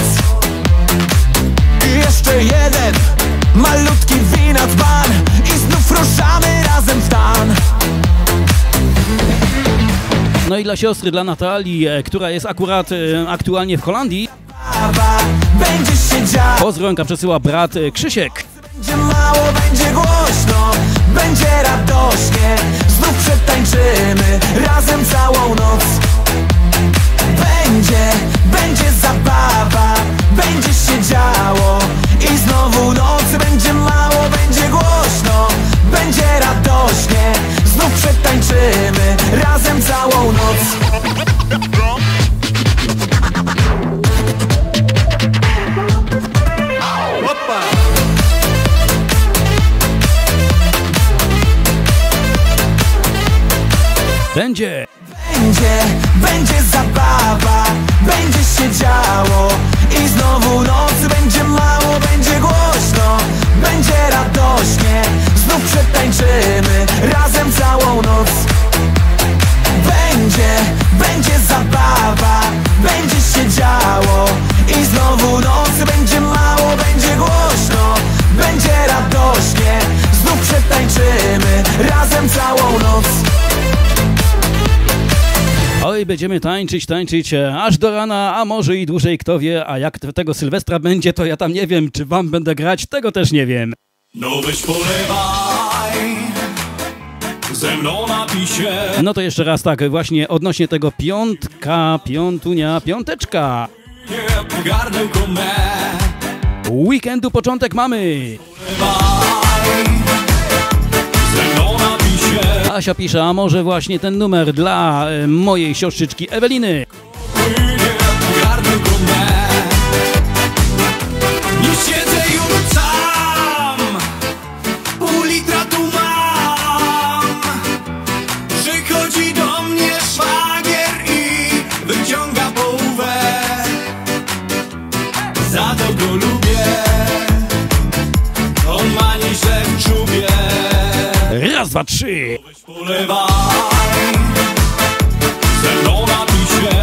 I jeszcze jeden malutki wina dzban. I znów ruszamy razem w stan. No i dla siostry, dla Natalii, e, która jest akurat e, aktualnie w Holandii. Będzie się działo. Pozdrowionka przesyła brat e, Krzysiek. Będzie mało, będzie głośno, będzie radośnie. Znów przetańczymy razem całą noc. Będzie, będzie zabawa, będzie się działo. I znowu nocy będzie mało, będzie głośno, będzie radośnie. Znów przetańczymy razem całą noc. Będzie! Będzie, będzie zabawa, będzie się działo. I znowu nocy będzie mało, będzie głośno, będzie radośnie. Znów przetańczymy razem całą noc. Będzie, będzie zabawa, będzie się działo. I znowu nocy będzie mało, będzie głośno, będzie radośnie. Znów przetańczymy razem całą noc. Oj, będziemy tańczyć, tańczyć aż do rana, a może i dłużej, kto wie, a jak tego Sylwestra będzie, to ja tam nie wiem, czy wam będę grać, tego też nie wiem. No weź polewaj, ze mną napij się. No to jeszcze raz tak, właśnie odnośnie tego piątka, piątunia, piąteczka. Nie, gardełko me. Weekendu początek mamy. Polewaj, ze mną napij się. Asia pisze, a może właśnie ten numer dla e, mojej siostrzyczki Eweliny. Nie, gardełko me. Nie siedzę już sam, pół litra tu mam. Przychodzi do mnie szwagier i wyciąga połówę. Za to go lubię, on ma nieźle w czubie. Raz, dwa, trzy. Weź polewaj, ze mną napij się.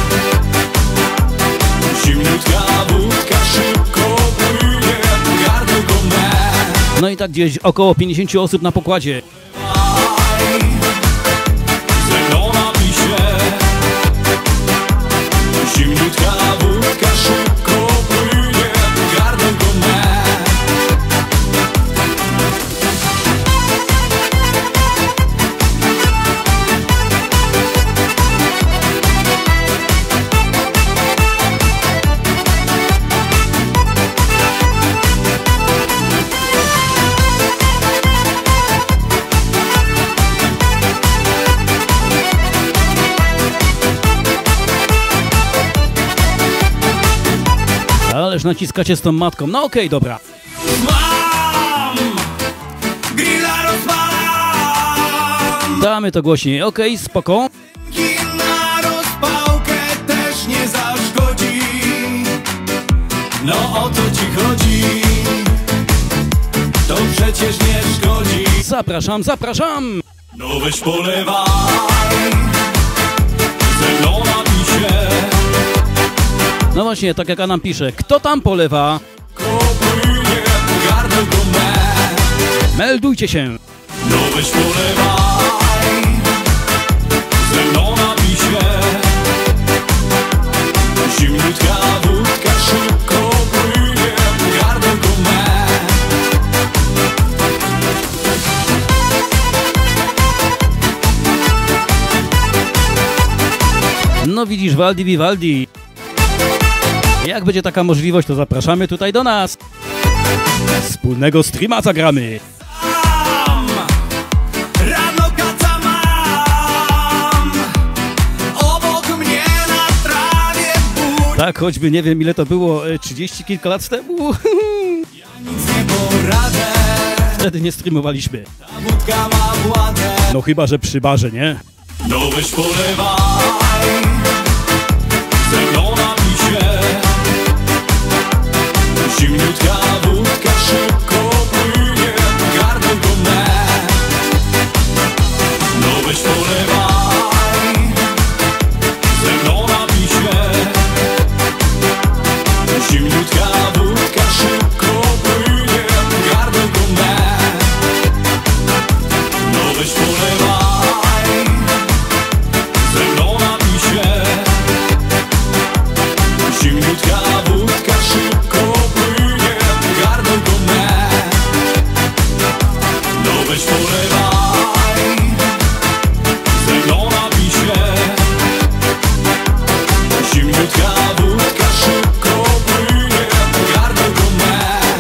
Zimniutka wódka szybko płynie, gardełko me. No i tak gdzieś około pięćdziesiąt osób na pokładzie. Ze mną napij się. Zimniutka wódka szybko płynie, gardełko me. Ależ naciskacie z tą matką. No okej, okay, dobra. Mam, grilla rozpalam. Damy to głośniej. Okej, okay, spoko. Na rozpałkę też nie zaszkodzi. No o to ci chodzi. To przecież nie szkodzi. Zapraszam, zapraszam. No weź polewaj, ze mną napij się. No właśnie, tak jak Adam pisze, kto tam polewa? Kopłynie, gardełko me. Meldujcie się. No weź polewaj, ze mną napij się. Zimniutka wódka szybko płynie, gardełko me. No widzisz, Waldi Vivaldi. Jak będzie taka możliwość, to zapraszamy tutaj do nas. Wspólnego streama zagramy. Rano kaca mam, obok mnie na trawie budzi. Tak, choćby nie wiem ile to było, trzydzieści kilka lat temu. Nic nie poradzę, Wtedy nie streamowaliśmy. ta wódka ma władzę. No chyba, że przy barze, nie? No weź polewaj, ze mną napij się. Zimniutka wódka szybko płynie, gardełko me. No weź polewaj, ze mną napij się. Zimniutka wódka szybko płynie, gardełko me. No weź polewaj, ze mną napij się. Zimniutka wódka szybko płynie, gardełko me. No weź polewaj, ze mną napij się. Zimniutka wódka szybko płynie, gardełko me.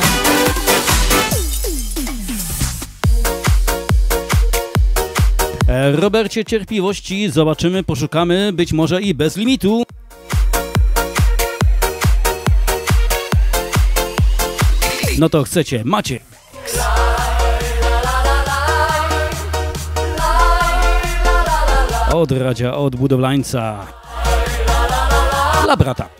E, Robercie, cierpliwości, zobaczymy, poszukamy, być może i bez limitu. No to chcecie, macie. Od Radzia, od budowlańca. Dla brata.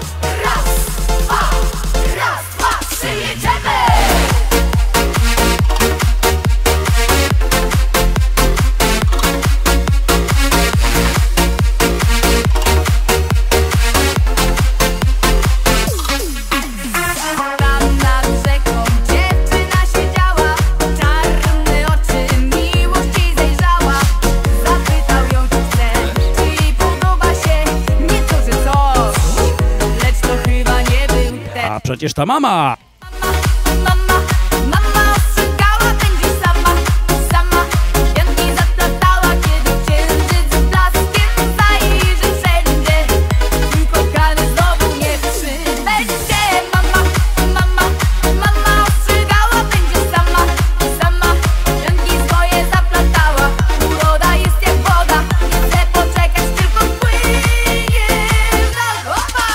Nad rzeką dziewczyna siedziała, czarne oczy miłości zejrzała. Zapytał ją, czy chce, czy jej podoba. przecież ta mama. Mama, mama ostrzegała, będzie sama, sama. Pianki zaplatała, kiedy księżyc z blaskiem zajrzy wszędzie. Twój kochany znowu nie przybędzie. Mama, mama, mama ostrzegała, będzie sama, sama. Pianki swoje zaplatała, uroda jest jak woda. Nie chcę poczekać, tylko płynie na głowa.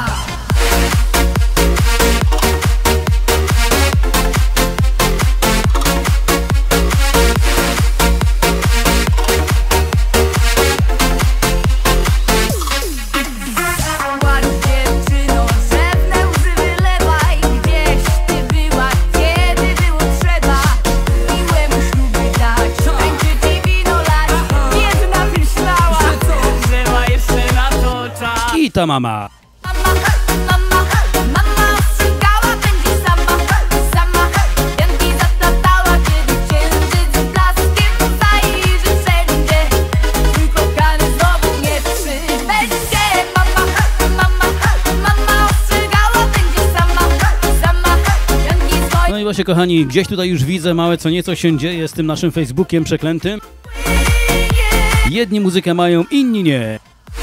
Ładź dziewczyno, rzewne łzy wylewaj. Gdzieś ty była, kiedy było trzeba miłemu śluby dać, tańczyć i wino lać. Jedna myślała, że ma jeszcze na to czas. I ta mama. Mama, mama, mama ostrzegała, będzie sama, sama. Pianki zaplatała, kiedy księżyc z blaskiem zajrzy wszędzie. Twój kochany znowu nie przybędzie. Mama, mama, mama ostrzegała, będzie sama, sama. Pianki swoje No i właśnie, kochani, gdzieś tutaj już widzę małe co nieco się dzieje z tym naszym Facebookiem przeklętym. Jedni muzykę mają, inni nie.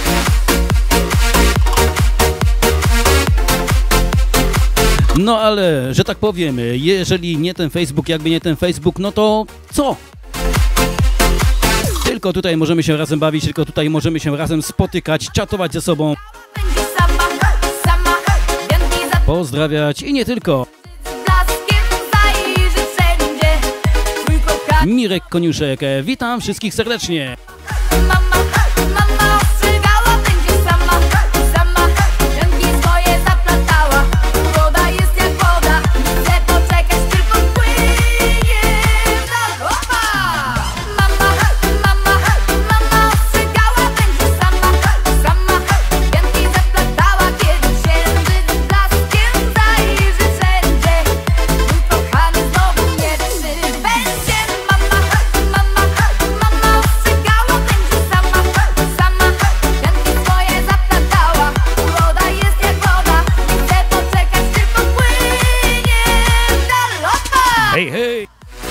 No ale, że tak powiem, jeżeli nie ten Facebook, jakby nie ten Facebook, no to co? Tylko tutaj możemy się razem bawić, tylko tutaj możemy się razem spotykać, czatować ze sobą, będzie sama, sama. Pianki pozdrawiać i nie tylko. z blaskiem zajrzy wszędzie. Twój kochany Mirek Koniuszek, e, witam wszystkich serdecznie. mama, mama ostrzegała, będzie sama, sama. Pianki swoje zaplatała, uroda jest jak woda. Nie chcę poczekać, tylko płynie na głowa. Mama, mama, mama ostrzegała, będzie sama, sama. Pianki zaplatała, kiedy księżyc z blaskiem zajrzy wszędzie. Mój kochany znowu nie przybędzie. Mama, mama, mama ostrzegała, będzie sama, sama. Pianki swoje zaplatała, uroda jest jak woda. Nie chcę poczekać, tylko płynie na locha. Hej, hej!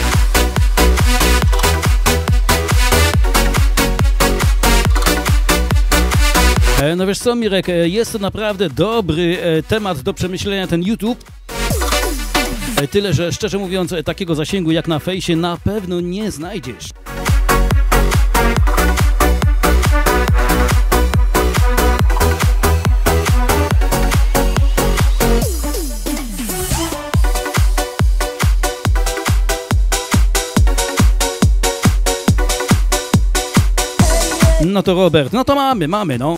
E, No wiesz co, Mirek, e, jest to naprawdę dobry e, temat do przemyślenia, ten YouTube. E, Tyle, że szczerze mówiąc, e, takiego zasięgu jak na fejsie na pewno nie znajdziesz. No to Robert, no to mamy, mamy, no.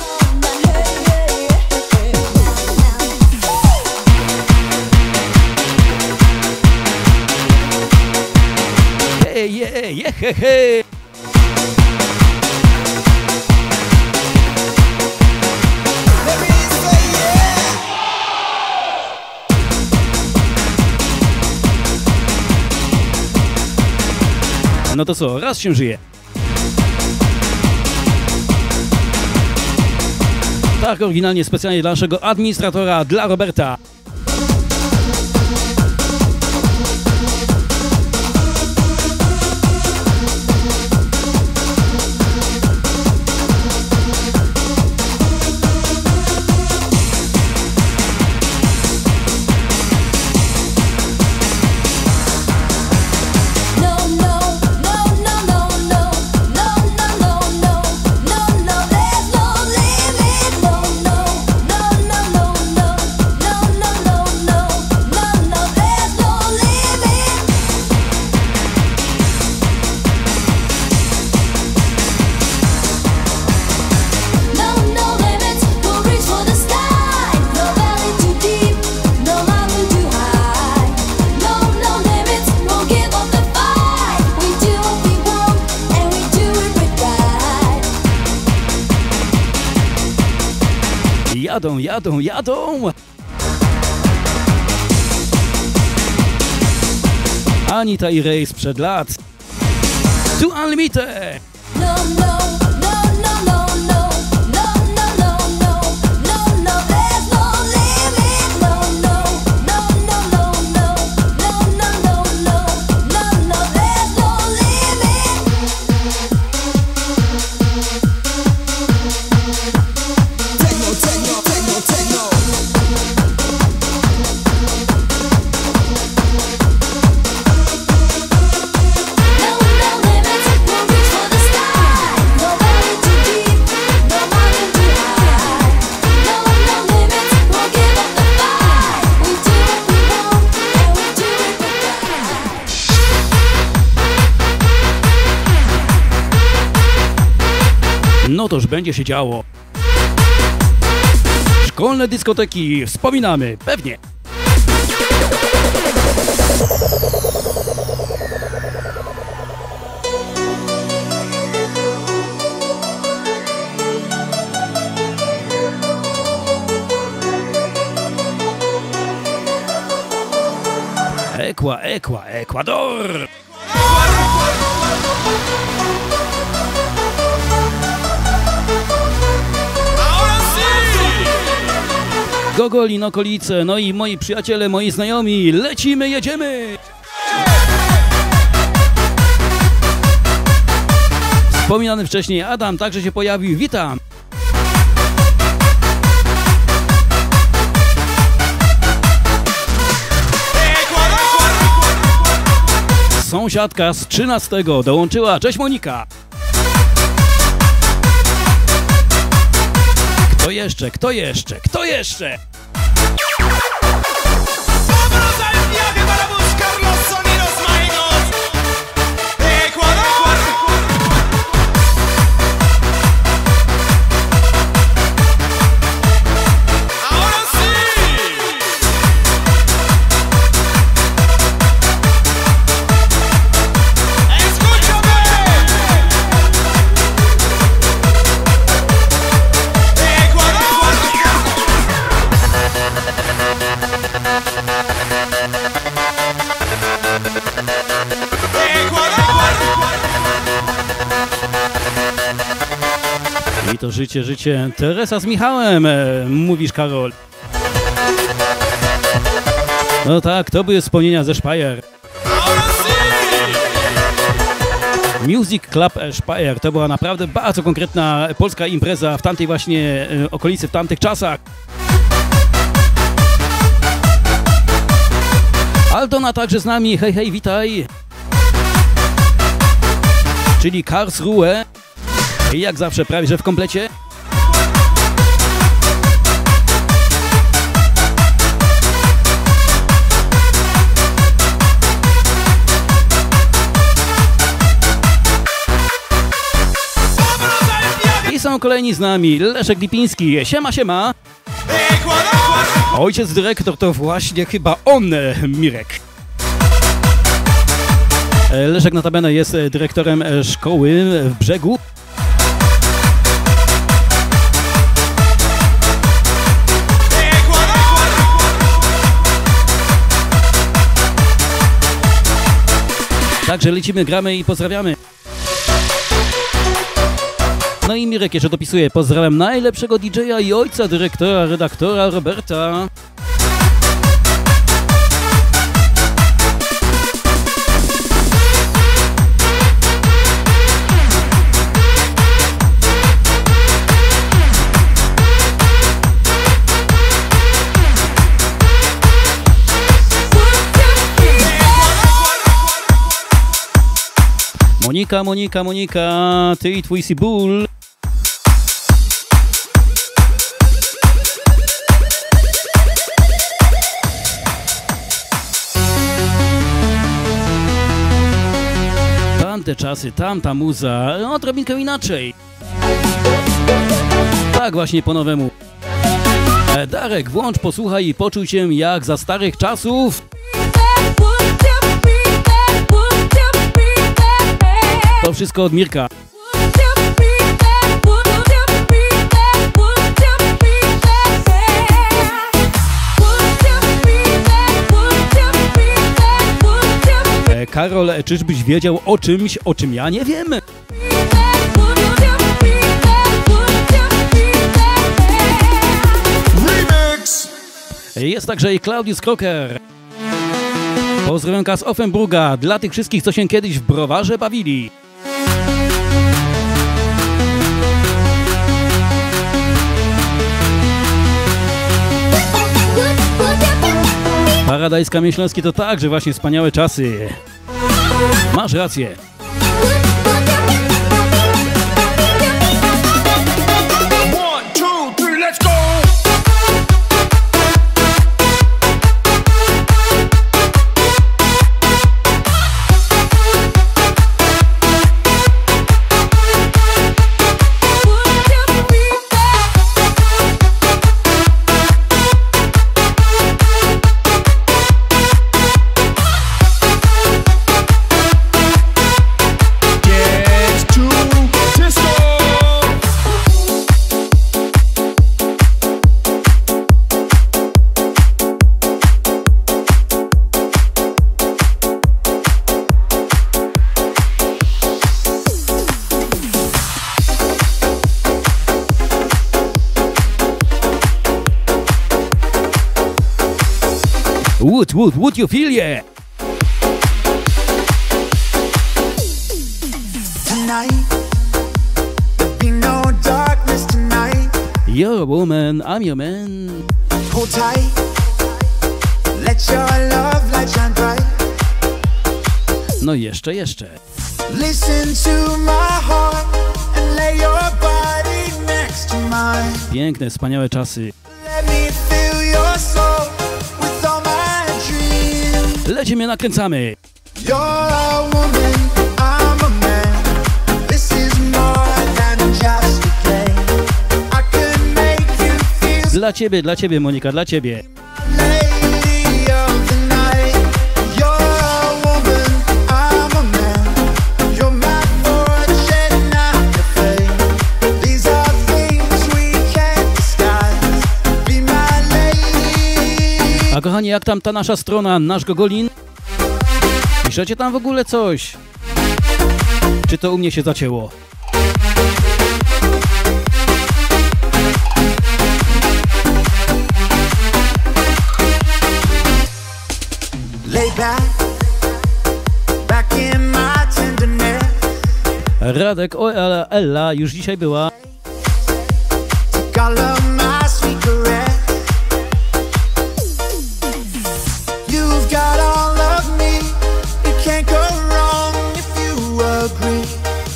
Hej, hej, hej, hej, hej. No to co, raz się żyje. Tak, oryginalnie, specjalnie dla naszego administratora, dla Roberta. No, no, no, no, no, no, no, no, no, no, no, no, there's no limit. No, no, no, no, no, no, no, no, no, no, no, no, there's no limit. No, no limits, we'll reach for the sky. No valley too deep, no mountain too high. No, no limits, won't give up the fight. We do what we want, and we do it with pride. Jadą, jadą, jadą! Anita i Ray sprzed lat. To Unlimited! No, no, no, no, no, no, no, no, no, no, no, no, there's no limit. No, no, no toż będzie się działo. Szkolne dyskoteki, wspominamy, pewnie. Ekwa, Ekwa, Ekwador! Gogolin, okolice, no i moi przyjaciele, moi znajomi, lecimy, jedziemy! Wspominany wcześniej Adam także się pojawił, witam! Sąsiadka z trzynastego dołączyła, cześć Monika! Kto jeszcze, kto jeszcze, kto jeszcze? I to życie, życie. Teresa z Michałem, e, mówisz Karol. No tak, to były wspomnienia ze Speyer. Music Club Speyer to była naprawdę bardzo konkretna polska impreza w tamtej właśnie e, okolicy, w tamtych czasach. Aldona także z nami, hej, hej, witaj. Czyli Karlsruhe. I jak zawsze prawie że w komplecie. I są kolejni z nami. Leszek Lipiński. Siema, siema. Ojciec dyrektor to właśnie chyba on, Mirek. Leszek notabene jest dyrektorem szkoły w Brzegu. Także lecimy, gramy i pozdrawiamy. No i Mirek jeszcze dopisuje. Pozdrawiam najlepszego D J a i ojca dyrektora, redaktora Roberta. Monika, Monika, Monika, ty i twój Sibul. Tamte czasy, tamta muza, no odrobinkę inaczej. Tak właśnie po nowemu. E, Darek, włącz, posłuchaj i poczuj się jak za starych czasów. To wszystko od Mirka. E, Karol, czyżbyś wiedział o czymś, o czym ja nie wiem? Remix. Jest także i Claudius Kroker. Pozdrowionka z Offenburga dla tych wszystkich, co się kiedyś w browarze bawili. Paradise Kamień Śląski to także właśnie wspaniałe czasy. Masz rację. Would, would, would you feel yeah? Tonight, there'll be no darkness tonight. You're a woman, I'm your man. Hold tight, let your love light shine bright. No jeszcze, jeszcze. Listen to my heart and lay your body next to mine. Piękne, wspaniałe czasy. Let me fill your soul with all my dreams. Lecimy, nakręcamy. You're a woman, I'm a man. This is more than just a play. I can make you feel so Dla ciebie, dla ciebie, Monika, dla ciebie. lady of the night. You're a woman, I'm a man. You're my fortune, I'm your fate. These are things we can't disguise. Be my lady. A kochani, jak tam ta nasza strona, nasz Gogolin? Piszecie tam w ogóle coś? Czy to u mnie się zacięło? Lay back, back in my tenderness. Radek, o Ella, Ella już dzisiaj była. Color my sweet caress. You've got all of me. It can't go wrong if you agree.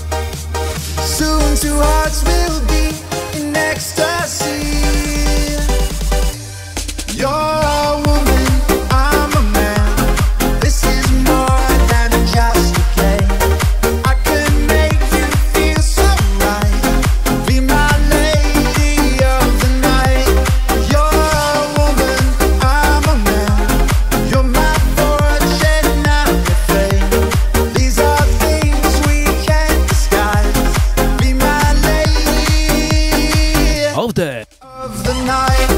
Soon two hearts will be in ecstasy. You're a woman, I'm a man. This is more than just a play. I can make you feel so right. Be my lady of the night. You're a woman, I'm a man. You're my fortune, I'm your fate. These are things we can't disguise. Be my lady Of the... of the night.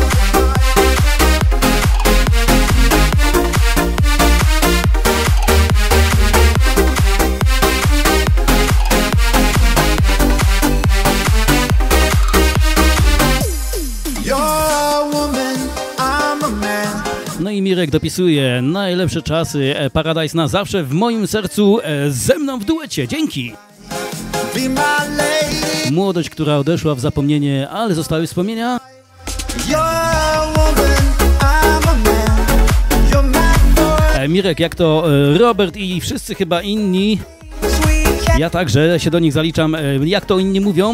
You're a woman, I'm a man. No i Mirek dopisuje najlepsze czasy, e, Paradise na zawsze w moim sercu, e, ze mną w duecie, dzięki! Be my lady. Młodość, która odeszła w zapomnienie, ale zostały wspomnienia. You're a woman, I'm a man. You're my fortune, E, Mirek, jak to e, Robert i wszyscy chyba inni, we can't ja także się do nich zaliczam, e, jak to inni mówią,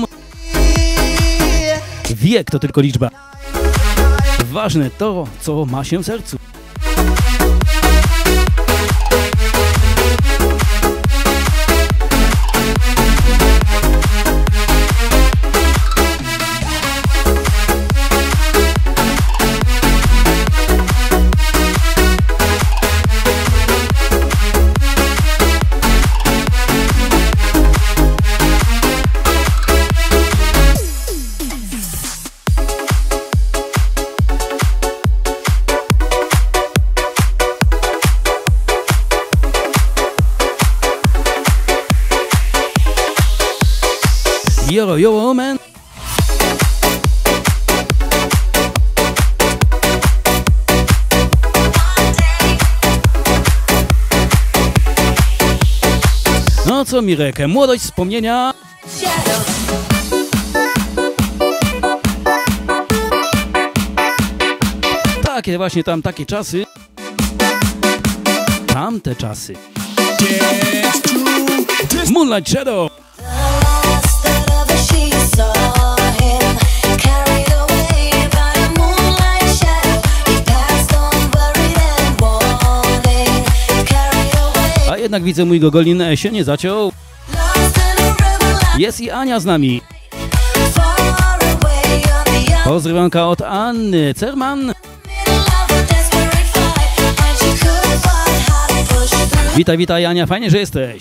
wiek to tylko liczba. Ważne to, co ma się w sercu. Yo, yo, man. No co, Mirek, młodość, wspomnienia. Takie właśnie tam, takie czasy. Tamte czasy. Moonlight Shadow. A jednak widzę, mój Gogolin się nie zaciął. Jest i Ania z nami. Pozdrowionka od Anny Cerman. Witaj, witaj Ania, fajnie, że jesteś.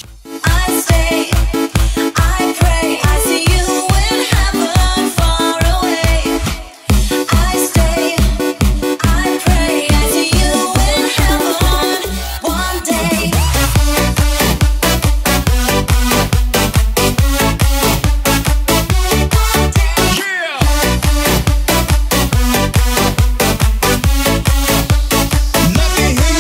Let me hear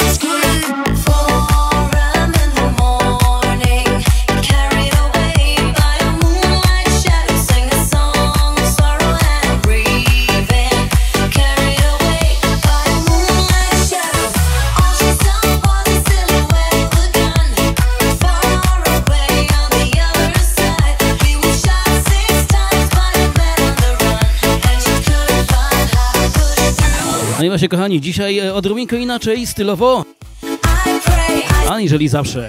No i właśnie, kochani, dzisiaj e, odrobinkę inaczej, stylowo, aniżeli zawsze.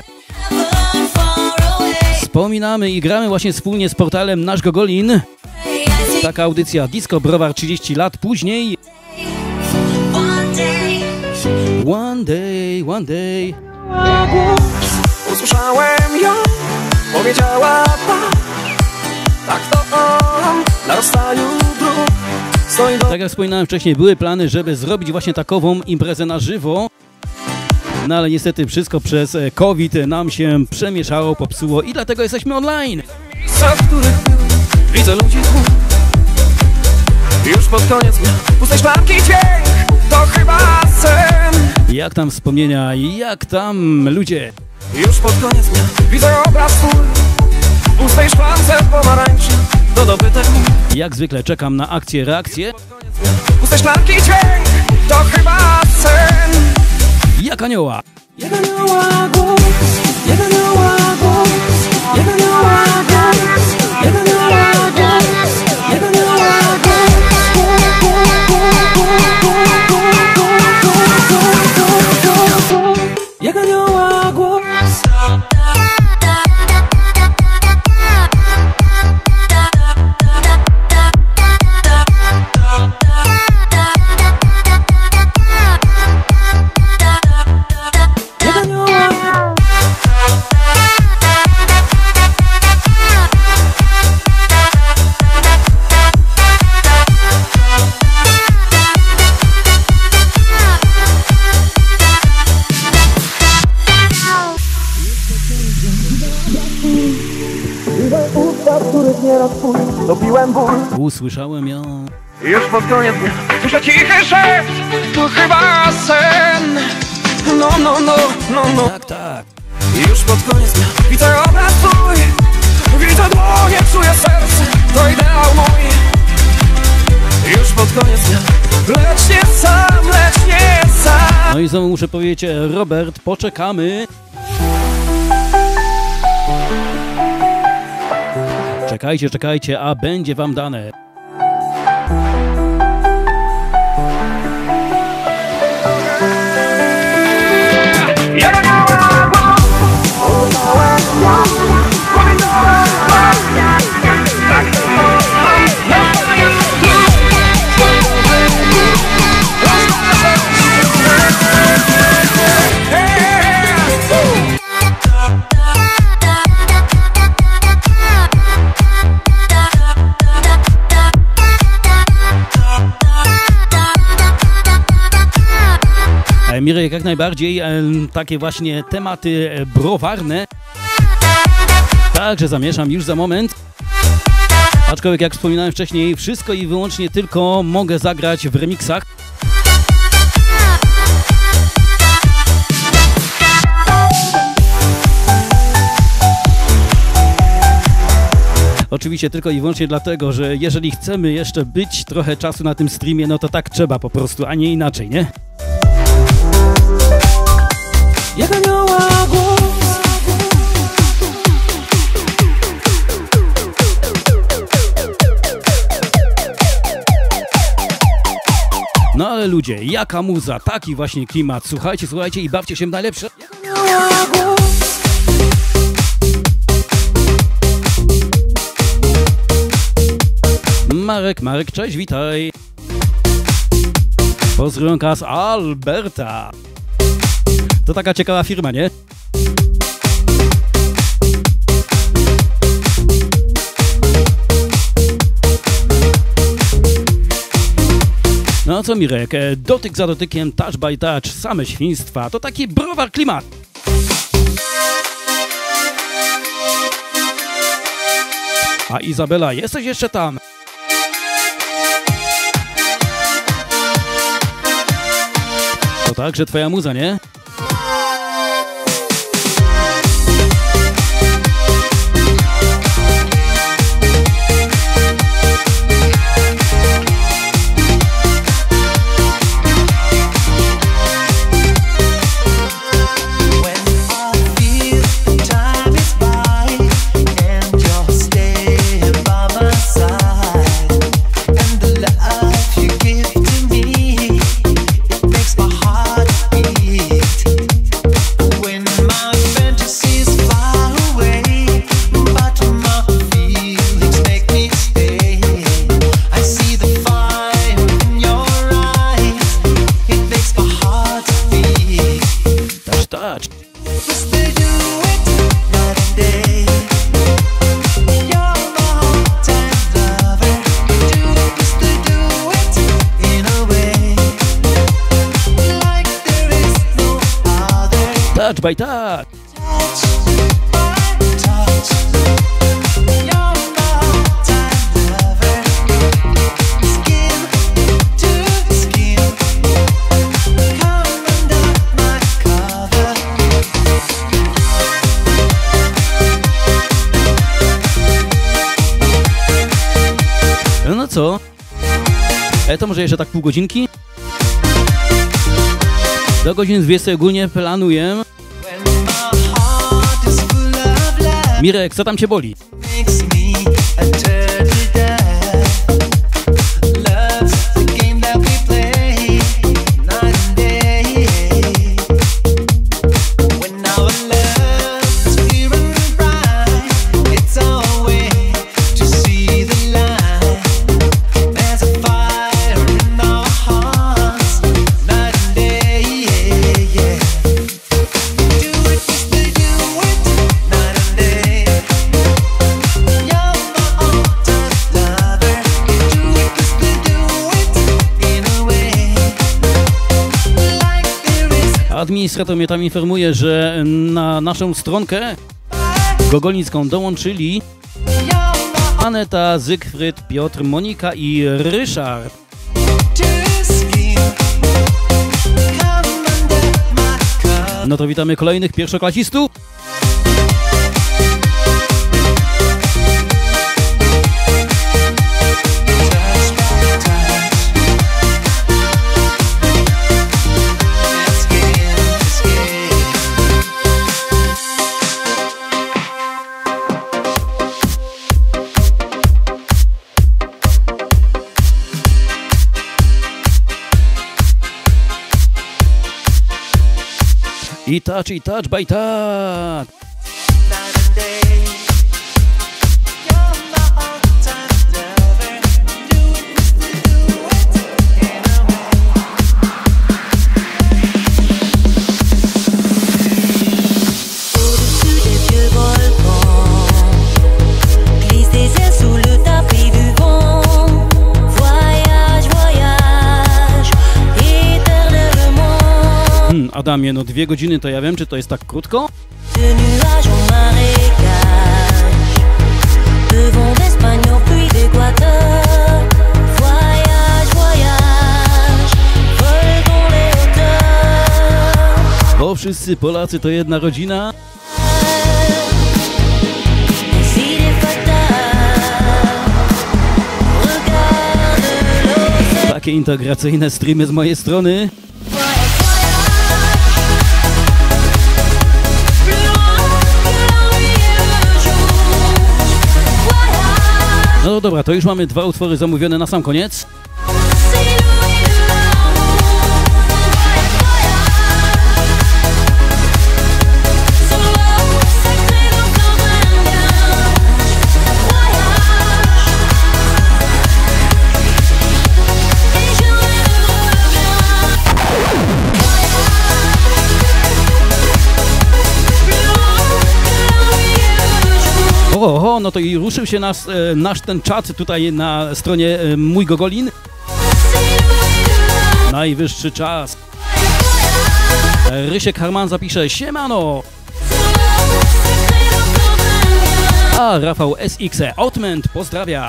Wspominamy i gramy właśnie wspólnie z portalem Nasz Gogolin. Taka audycja Disco Browar trzydzieści lat później. One day, one day. Usłyszałem ją, powiedziała tak, tak to on, na rozstaniu dróg stoi do... Tak jak wspominałem wcześniej, były plany, żeby zrobić właśnie takową imprezę na żywo. No ale niestety wszystko przez COVID nam się przemieszało, popsuło i dlatego jesteśmy online. Miejsca, w których widzę ludzi tłum. Już pod koniec dnia pustej szklanki dźwięk, to chyba sen. Jak tam wspomnienia, jak tam ludzie? Już pod koniec dnia widzę obraz twój w pustej szklance pomarańczy do dobytek. Jak zwykle czekam na akcję, reakcję. Pustej szklanki dźwięk, to chyba sen. Jak anioła. Jak anioła głos, jak anioła głos, jak anioła głos, jak anioła głos, jak anioła głos, jak anioła głos. Dopiłem ból. Usłyszałem ją. Już pod koniec dnia słyszę cichy szept, to chyba sen. No, no, no, no, no. Tak, tak. Już pod koniec dnia widzę obraz twój, widzę dłonie, czuję serce, to ideał mój. Już pod koniec dnia, lecz nie sam, lecz nie sam. No i znowu muszę powiedzieć, Robert, poczekamy. Czekajcie, czekajcie, a będzie wam dane. Mirek, jak najbardziej e, takie właśnie tematy e, browarne. Także zamieszam już za moment. Aczkolwiek jak wspominałem wcześniej, wszystko i wyłącznie tylko mogę zagrać w remixach. Oczywiście tylko i wyłącznie dlatego, że jeżeli chcemy jeszcze być trochę czasu na tym streamie, no to tak trzeba po prostu, a nie inaczej, nie? Jak anioła głos. No ale ludzie, jaka muza, taki właśnie klimat. Słuchajcie, słuchajcie i bawcie się w najlepsze. Jak anioła głos. Marek, Marek, cześć, witaj. Pozdrowionka z Alberta. To taka ciekawa firma, nie? No co Mirek, dotyk za dotykiem, touch by touch, same świństwa, to taki browar klimat. A Izabela, jesteś jeszcze tam? To także twoja muza, nie? And the love you give to me touch by touch. No co? E, to może jeszcze tak pół godzinki? Do godziny dwudziestej ogólnie planuję. Mirek, co tam cię boli? Administrator mnie tam informuje, że na naszą stronkę gogolicką dołączyli Aneta, Zygfryd, Piotr, Monika i Ryszard. No to witamy kolejnych pierwszoklasistów. I touch, i touch by touch. Adamie, no dwie godziny to ja wiem, czy to jest tak krótko? Bo wszyscy Polacy to jedna rodzina. Takie integracyjne streamy z mojej strony. No dobra, to już mamy dwa utwory zamówione na sam koniec. Oho, no to i ruszył się nas, e, nasz ten czat tutaj na stronie e, Mój Gogolin. Najwyższy czas. Rysiek Harman zapisze siemano. A Rafał S X Outment pozdrawia.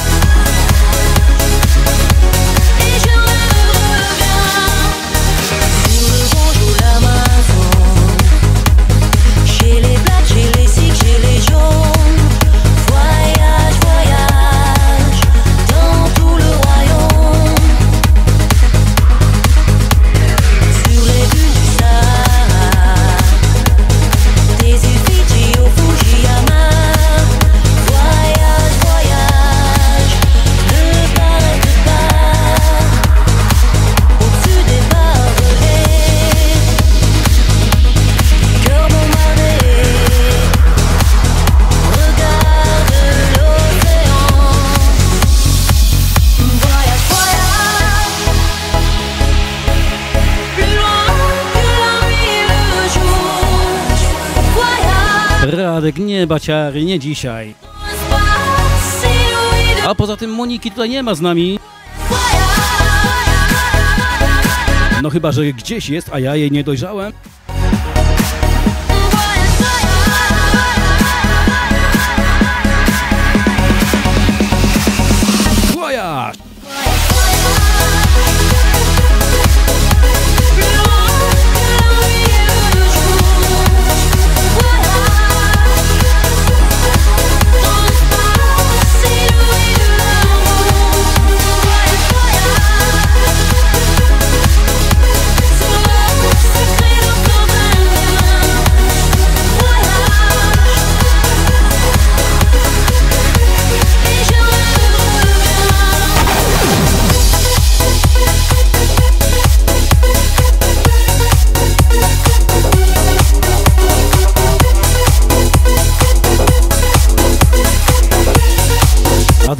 Radek, nie baciary, nie dzisiaj. A poza tym Moniki tutaj nie ma z nami. No chyba, że gdzieś jest, a ja jej nie dojrzałem.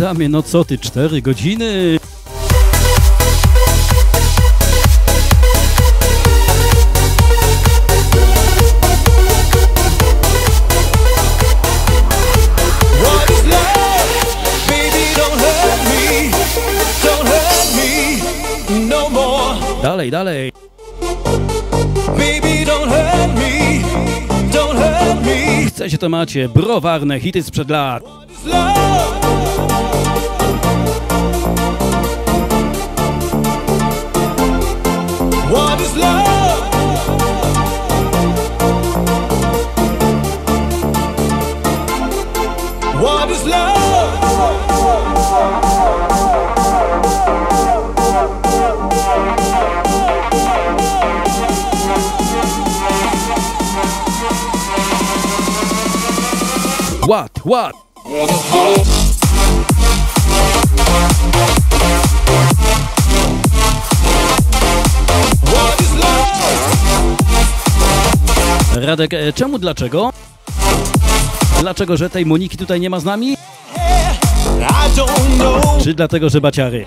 Adamie, no co ty, cztery godziny? Dalej, dalej. Chcecie to macie, browarne hity sprzed lat. What is love? What is love? What? What? Radek, e, czemu, dlaczego? Dlaczego, że tej Moniki tutaj nie ma z nami? Czy dlatego, że baciary?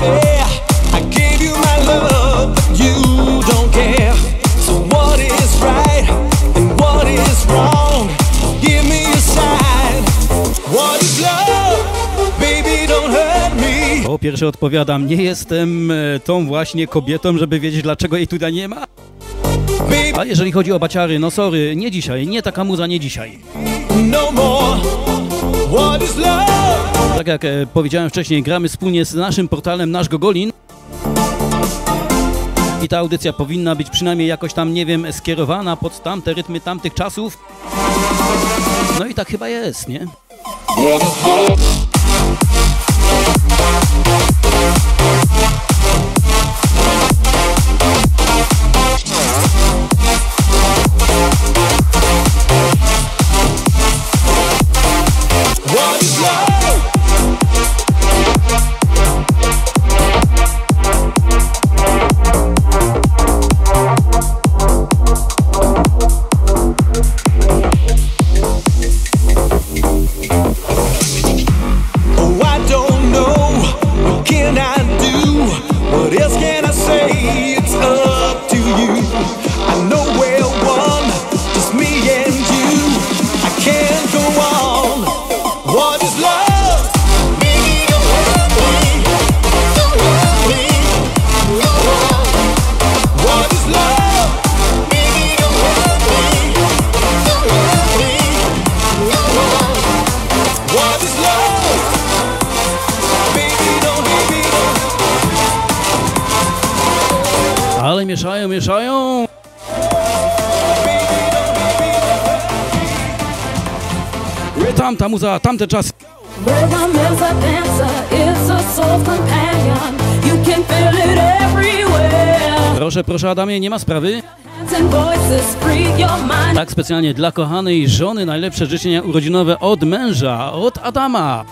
Po pierwsze odpowiadam, nie jestem e, tą właśnie kobietą, żeby wiedzieć, dlaczego jej tutaj nie ma. A jeżeli chodzi o baciary, no sorry, nie dzisiaj, nie taka muza, nie dzisiaj. Tak jak e, powiedziałem wcześniej, gramy wspólnie z naszym portalem Nasz Gogolin. I ta audycja powinna być przynajmniej jakoś tam, nie wiem, skierowana pod tamte rytmy tamtych czasów. No i tak chyba jest, nie? Ale mieszają, mieszają. Tamta muza, tamte czasy. Proszę, proszę Adamie, nie ma sprawy. Tak specjalnie dla kochanej żony najlepsze życzenia urodzinowe od męża, od Adama.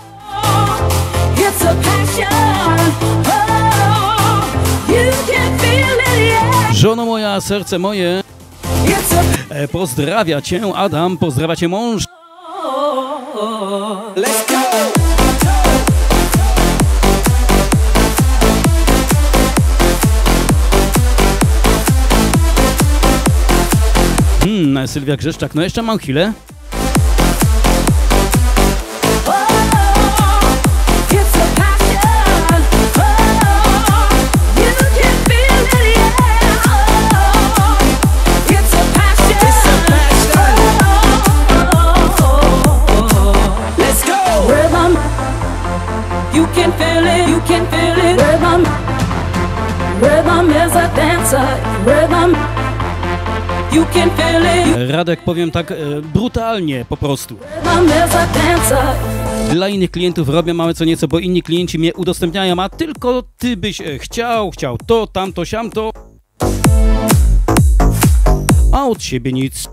Żono moja, serce moje, e, pozdrawia cię Adam, pozdrawia cię mąż. Let's go. Hmm, Sylwia Grzeszczak, no jeszcze mam chwilę. Radek, powiem tak e, brutalnie po prostu. Dla innych klientów robię małe co nieco, bo inni klienci mnie udostępniają, a tylko ty byś e, chciał, chciał to, tamto, siamto, a od siebie nic.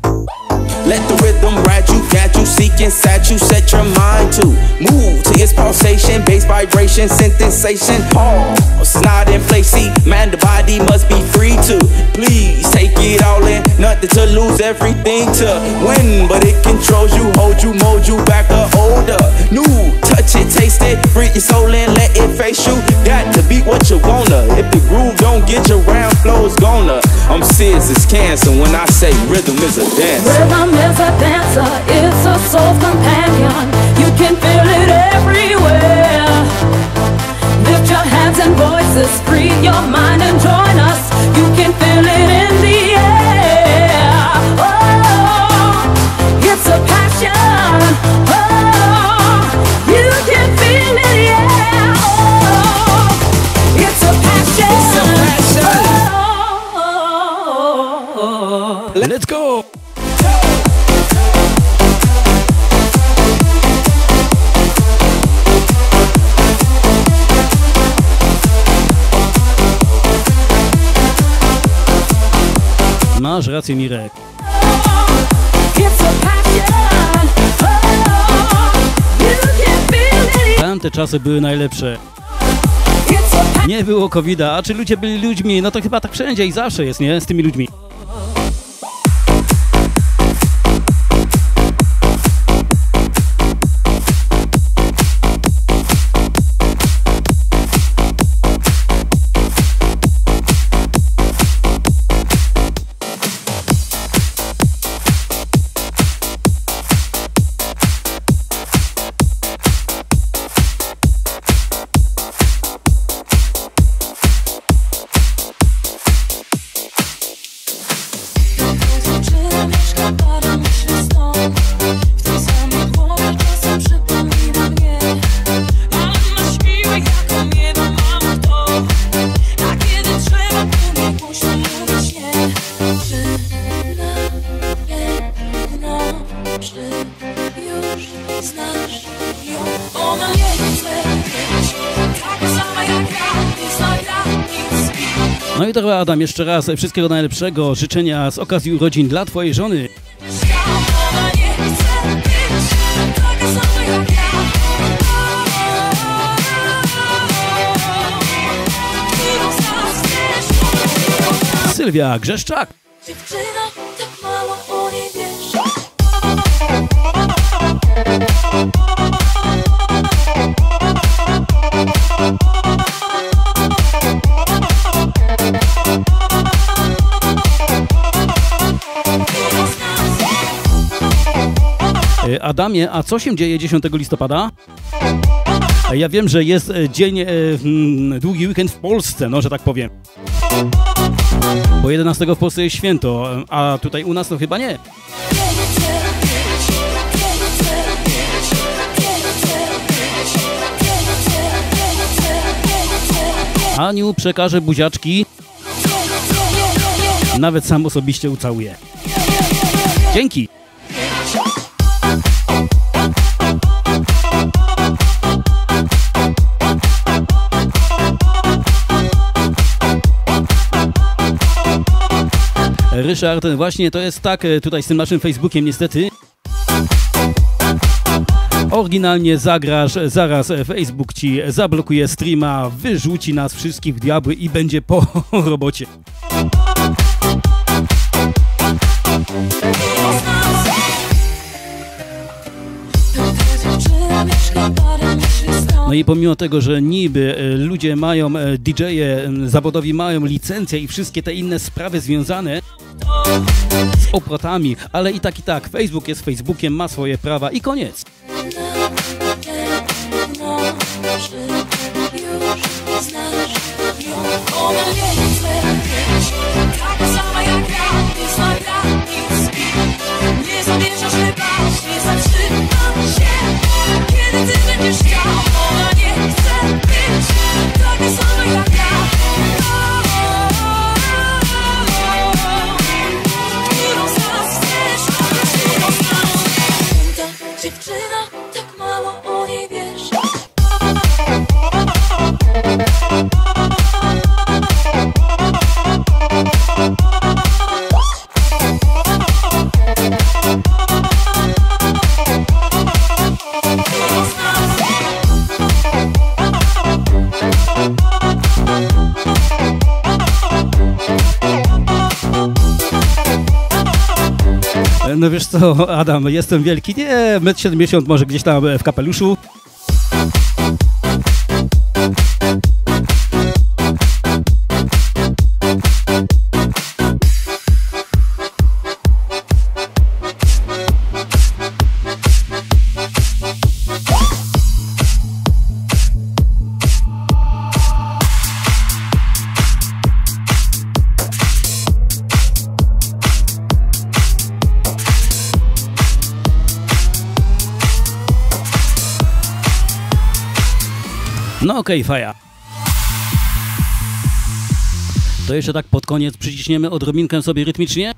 Let the rhythm ride you, got you, seek inside you, set your mind to move to its part. pulsation, bass vibration, sensation. Pause, not in place. See, man, the body must be free to please take it all in. Nothing to lose, everything to win. But it controls you, hold you, mold you back up older. New, touch it, taste it, breathe your soul in, let it face you. Got to be what you wanna. If the groove don't get you round, flow's gonna. I'm serious as cancer when I say rhythm is a dancer. Rhythm is a dancer, it's a soul companion. You can feel it everywhere. Lift your hands and voices, free your mind and join us. You can feel it in the air. Oh, it's a passion. Oh, you can feel it, yeah. Oh, it's a passion. It's a passion. Oh, Let's go! Masz rację, Mirek. it's a passion. Oh, you can feel it. Tamte czasy były najlepsze. It's a passion. Nie było kowida, a czy ludzie byli ludźmi? No to chyba tak wszędzie i zawsze jest, nie? Z tymi ludźmi. No i to Adam, jeszcze raz wszystkiego najlepszego, życzenia z okazji urodzin dla twojej żony. Sylwia Grzeszczak. Dziewczyno, tak mało o niej wiesz. Adamie, a co się dzieje dziesiątego listopada? Ja wiem, że jest dzień, e, długi weekend w Polsce, no że tak powiem. Bo jedenastego w Polsce jest święto, a tutaj u nas to chyba nie. Aniu przekaże buziaczki. Nawet sam osobiście ucałuję. Dzięki! Ryszard, właśnie to jest tak tutaj z tym naszym Facebookiem niestety. Oryginalnie zagrasz, zaraz Facebook ci zablokuje streama, wyrzuci nas wszystkich w diabły i będzie po robocie. No i pomimo tego, że niby ludzie mają, didżeje zawodowi mają licencję i wszystkie te inne sprawy związane z oprotami, ale i tak i tak, Facebook jest Facebookiem, ma swoje prawa i koniec. Nie zamierzasz wypaść, nie zatrzymam się. Kiedy ty będziesz chciał, ona nie chce być taka sama jak ja. Którą z nas chcesz, którą z nas? Ta dziewczyna No wiesz co, Adam, jestem wielki, nie, metr siedemdziesiąt, może gdzieś tam w kapeluszu. No okej, okay, faja. To jeszcze tak pod koniec przyciśniemy odrobinkę sobie rytmicznie.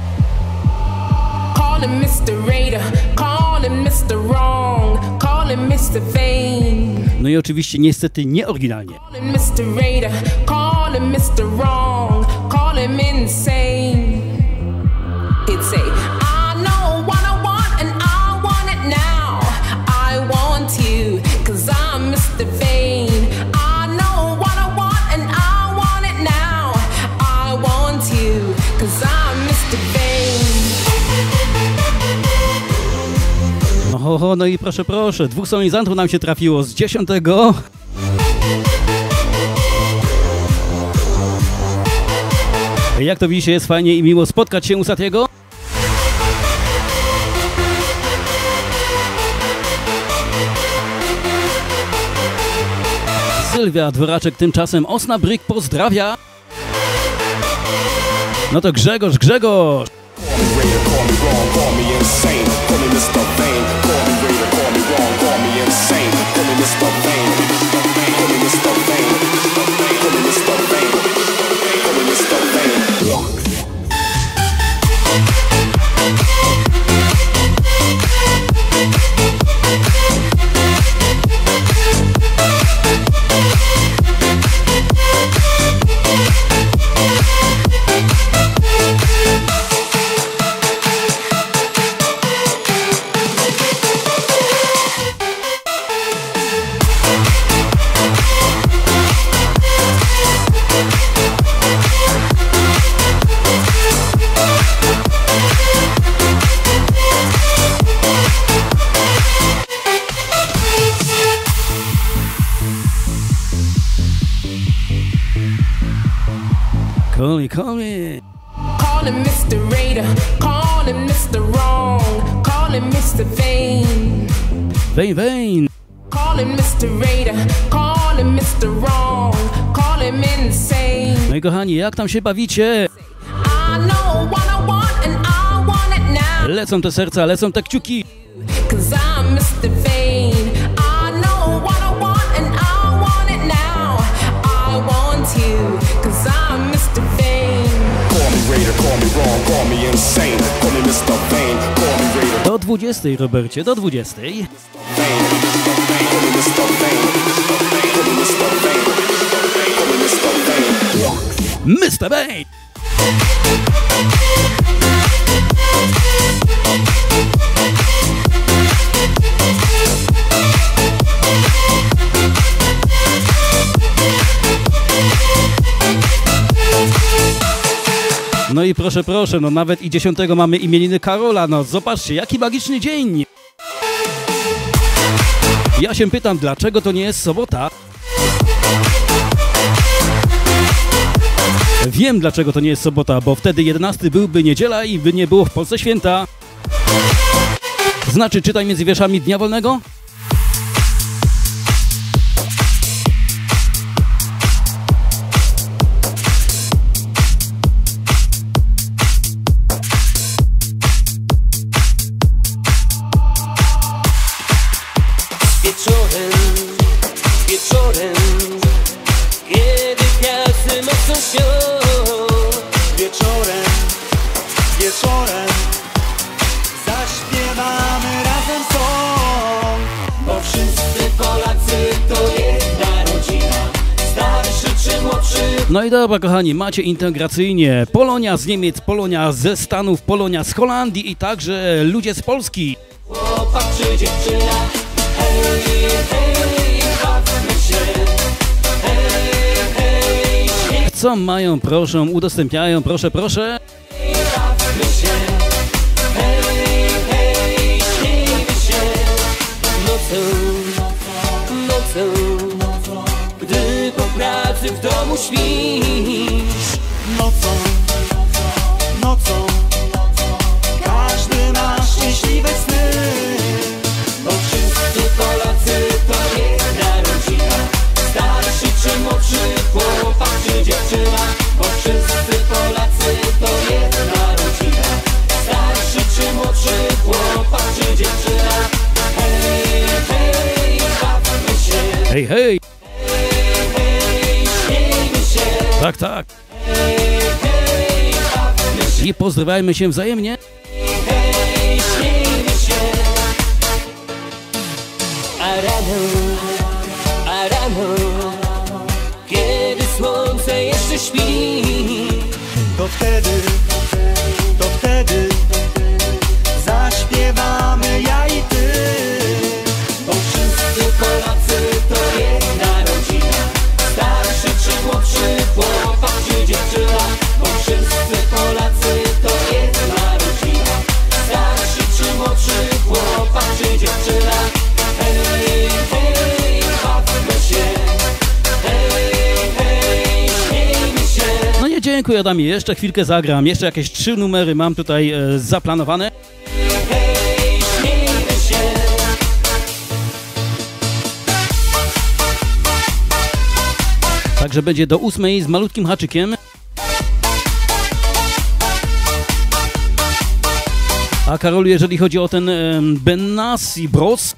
Call him mister Raider, call him mister Wrong, call him mister Fame. No i oczywiście niestety nieoryginalnie. Call him mister Raider, call him mister Wrong, call him insane. It's a I know what I want and I want it now. I want you, cause I'm mister Vain. I know what I want and I want it now. I want you, cause I'm mister Vain. No, ho, ho, no i proszę, proszę, dwóch solenizantów nam się trafiło z dziesiątego. Jak to widzicie, jest fajnie i miło spotkać się u Satiego. Sylwia Dworaczek tymczasem Osnabrück pozdrawia. No to Grzegorz, Grzegorz! Call me, call me. Call him mister Raider, call him mister Wrong, call him mister Vain. Vain, vain. Call him mister Raider, call him mister Wrong, call him insane. No i kochani, jak tam się bawicie? I know what I want and I want it now. Lecą te serca, lecą te kciuki. Cause I'm mister Vain. I know what I want and I want it now. I want you, cause I'm mister Vain. Call me Raider, call me wrong, call me insane. Call me mister Vain, call me Raider. Do dwudziestej, Robercie, do dwudziestej. Call me mister Vain, call me mister Vain, call me mister Vain. mister Vain! No i proszę, proszę, no nawet i dziesiątego mamy imieniny Karola, no zobaczcie, jaki magiczny dzień! Ja się pytam, dlaczego to nie jest sobota? Wiem, dlaczego to nie jest sobota, bo wtedy jedenasty byłby niedziela i by nie było w Polsce święta. Znaczy, czytaj między wierszami Dnia Wolnego? Wieczorem, wieczorem, kiedy gwiazdy mocno śnią. Wieczorem, wieczorem zaśpiewamy razem song. Bo wszyscy Polacy to jedna rodzina, starszy czy młodszy. No i dobra, kochani, macie integracyjnie Polonia z Niemiec, Polonia ze Stanów, Polonia z Holandii i także ludzie z Polski. Chłopak czy dziewczyna, hej, hej, bawmy się. Hej, hej, śmiech. Co mają, proszę, udostępniają, proszę, proszę. Bawmy się. Hej, nocą, nocą, gdy po pracy w domu śpisz. Nocą, nocą, każdy ma szczęśliwe sny. Bo wszyscy Polacy to jedna rodzina, starszy czy młodszy, chłopak czy dziewczyna. Bo wszyscy Polacy to jedna rodzina, starszy czy młodszy, chłopak czy dziewczyna. Hej, hej, bawmy się. Hej, hej! Hej, hej, śmiejmy się. Tak, tak. Hej, hej, bawmy się. I pozdrawiajmy się wzajemnie. Hej, śmiejmy się. A rano, a rano, kiedy słońce jeszcze śpi, To wtedy, to wtedy zaśpiewamy ja i ty. bo wszyscy Polacy to jedna rodzina, starszy czy młodszy, chłopak czy dziewczyna. Bo wszyscy Polacy to jedna rodzina, starszy czy młodszy, chłopak czy dziewczyna. Hej, hej, bawmy się. Hej, hej, śmiejmy się. No nie, dziękuję Adamie, jeszcze chwilkę zagram, jeszcze jakieś trzy numery mam tutaj e, zaplanowane. Hej, śmiejmy się. Także będzie do ósmej z malutkim haczykiem. A Karolu, jeżeli chodzi o ten e, Benassi Bros,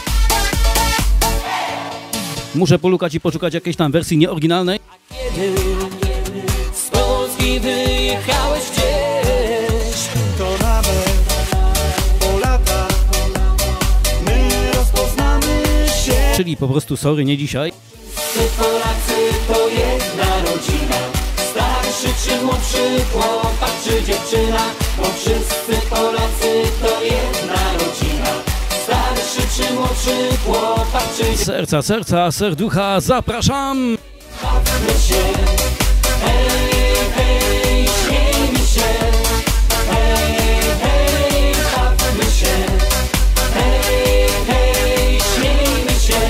muszę polukać i poszukać jakiejś tam wersji nieoryginalnej. Kiedy z Polski wyjechałeś gdzieś, To nawet po latach my rozpoznamy się. Czyli po prostu sorry, nie dzisiaj. wszyscy Polacy to jedna rodzina, starszy czy młodszy, chłopak czy dziewczyna. Bo wszyscy Polacy to jedna rodzina, starszy czy młodszy, chłopak czy dziewczyna. Serca, serca, serducha, zapraszam! Bawmy się. Hej, hej, śmiejmy się. Hej, hej, bawmy się. Hej, hej, śmiejmy się.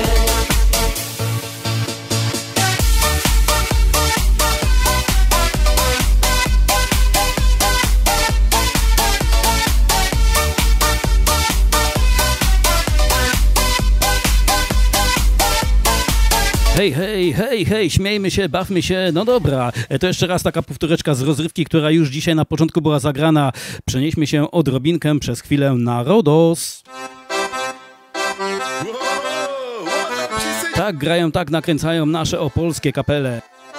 Hej, hej, hej, hej, śmiejmy się, bawmy się, no dobra. E, To jeszcze raz taka powtóreczka z rozrywki, która już dzisiaj na początku była zagrana. Przenieśmy się odrobinkę przez chwilę na Rodos. Tak grają, tak nakręcają nasze opolskie kapele.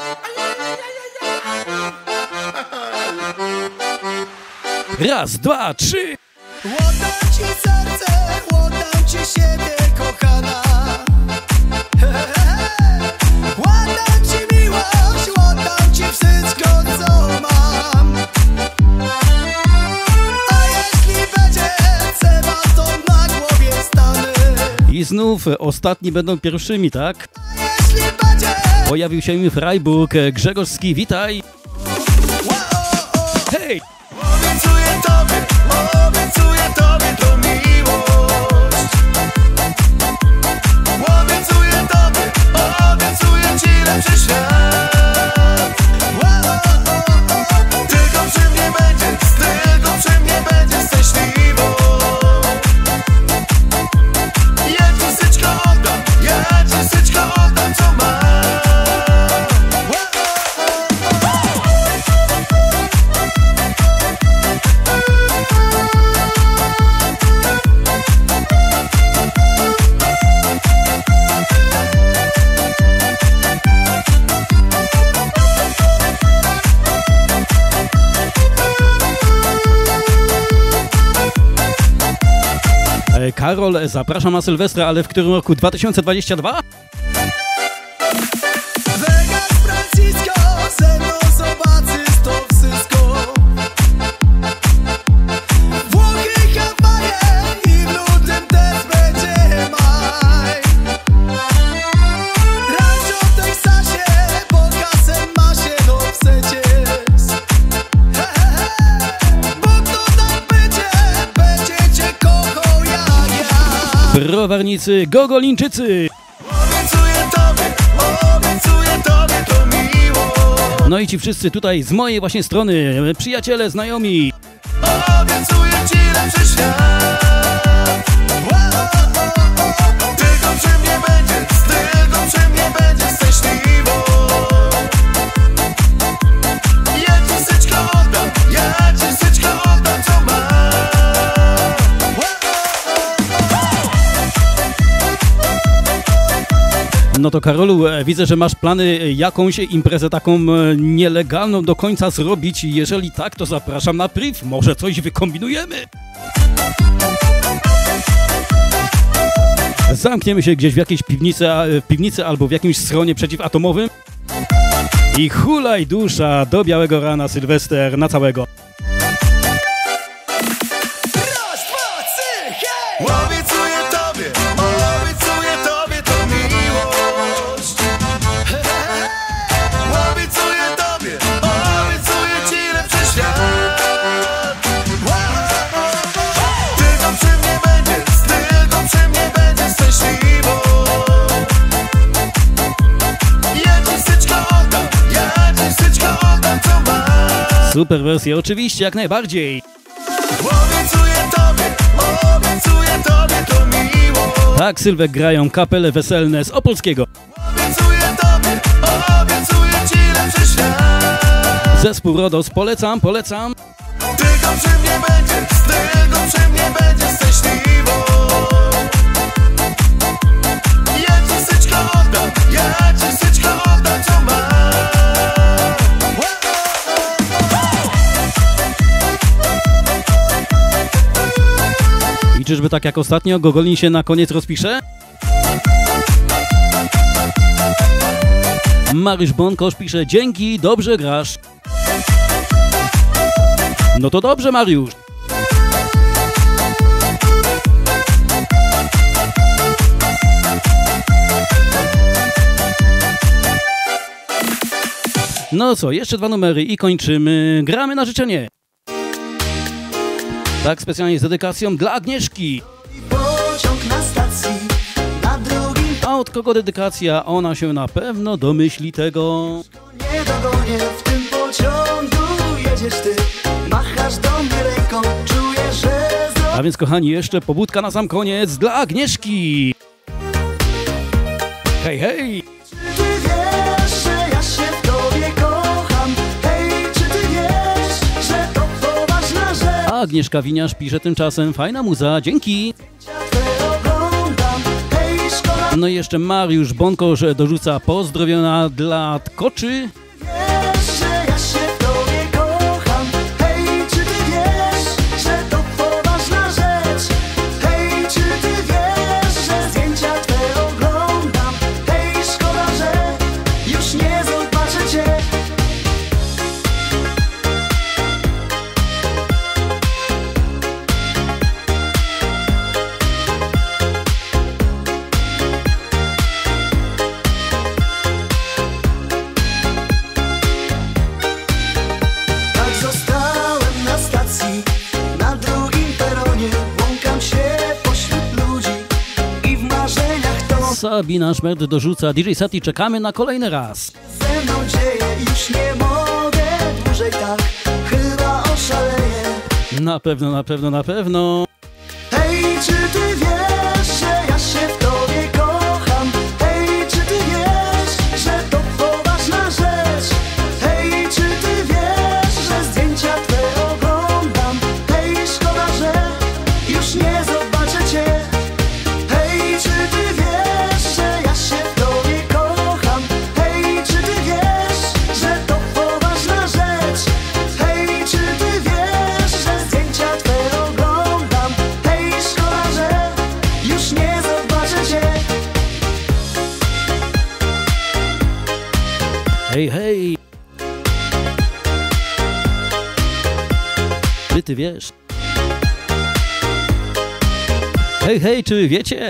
Raz, dwa, trzy! Oddam ci serce, oddam ci siebie, kochana. He, he, he. Oddam ci miłość, oddam ci wszystko, co mam. A jeśli będzie trzeba, to na głowie stanę. I znów e, ostatni będą pierwszymi, tak? Jeśli będzie Pojawił się mi Freiburg, e, Grzegorzski, witaj! Hej! obiecuję tobie, obiecuję tobie to miłość. Obiecuję tobie, obiecuję ci lepszy świat. Tylko przy mnie będziesz, tylko przy mnie będziesz szczęśliwą. Ja ci syczko oddam, ja ci syczko oddam, co mam. E, Karol, e, zapraszam na Sylwestra, ale w którym roku? dwa tysiące dwudziestym drugim? Vegas, Francisco, ze mną zobaczysz to wszystko. Włochy, Hawaje i w lutym też będzie maj. Rancho w Teksasie, pod gasem ma się, no przecież. He, he, he. Bo kto tak będzie, będzie cię kochał jak ja. Browarnicy, Gogolińczycy. Obiecuję tobie, obiecuję tobie to miłość. No i ci wszyscy tutaj z mojej właśnie strony, przyjaciele, znajomi. Obiecuję ci lepszy świat. Tylko przy mnie będziesz, tylko przy mnie będziesz szczęśliwą. Ja ci wszystko oddam, ja ci wszystko oddam, co mam. No to Karolu, e, widzę, że masz plany jakąś imprezę taką e, nielegalną do końca zrobić. Jeżeli tak, to zapraszam na priv. Może coś wykombinujemy. Zamkniemy się gdzieś w jakiejś piwnicy, a- w piwnicy albo w jakimś schronie przeciwatomowym i hulaj dusza do białego rana, Sylwester na całego. Obiecuję tobie, obiecuję tobie to miłość. Obiecuję tobie, obiecuję ci lepszy świat. Tylko przy mnie będziesz, tylko przy mnie będziesz szczęśliwą. Ja ci wszystko oddam, ja ci wszystko oddam, co mam. Super wersja, oczywiście, jak najbardziej. Obiecuję tobie, obiecuję tobie to miłość. Tak, Sylwek grają kapele weselne z Opolskiego. Obiecuję tobie, obiecuję ci lepszy świat. Zespół Rodos, polecam, polecam. Tylko przy mnie będziesz, tylko przy mnie będziesz szczęśliwą. Ja ci wszystko oddam, ja ci wszystko oddam, co mam. I czyżby tak jak ostatnio Gogolin się na koniec rozpisze? Mariusz Bonkosz pisze: dzięki, dobrze grasz. No to dobrze, Mariusz. No co, jeszcze dwa numery i kończymy. Gramy na życzenie. Tak, specjalnie z dedykacją dla Agnieszki. Pociąg na stacji, na drugim A od kogo dedykacja? Ona się na pewno domyśli tego. nie dogonię. W tym pociągu jedziesz ty, machasz do mnie ręką, czuję, że zro... A więc kochani, jeszcze pobudka na sam koniec dla Agnieszki. Hej, hej! Ty wiesz, że ja się w tobie kocham. Hej, czy ty wiesz, że to poważna rzecz? A Agnieszka Winiarz pisze tymczasem: fajna muza, dzięki! Oglądam, hej, szkoda. No i jeszcze Mariusz Bonkosz dorzuca: pozdrowiona dla Tkoczy. Wiesz, że ja się w tobie kocham. Hej, czy ty wiesz, że to poważna rzecz? Hej, czy ty wiesz, że zdjęcia twe oglądam? Hej, szkoda, że już nie zobaczę cię. Tak zostałem na stacji, na drugim peronie. Błąkam się pośród ludzi i w marzeniach to Sabina Szmerd dorzuca: D J Sati, czekamy na kolejny raz. ze mną dzieje. Już nie mogę dłużej tak, chyba oszaleję. Na pewno, na pewno, na pewno. Hej, czy ty wiesz, że ja się w tobie kocham? Hej, czy ty wiesz, że to poważna rzecz? Hej, czy ty wiesz, że zdjęcia twe oglądam? Hej, szkoda, że już nie zobaczę cię. Hej, czy ty wiesz, że ja się w tobie kocham? Hej, czy ty wiesz, że to poważna rzecz? Hej, czy ty wiesz, że zdjęcia twe oglądam? Hej, szkoda, że już nie zobaczę cię. Hej, hej! Czy ty wiesz? Hej, hej, czy wiecie?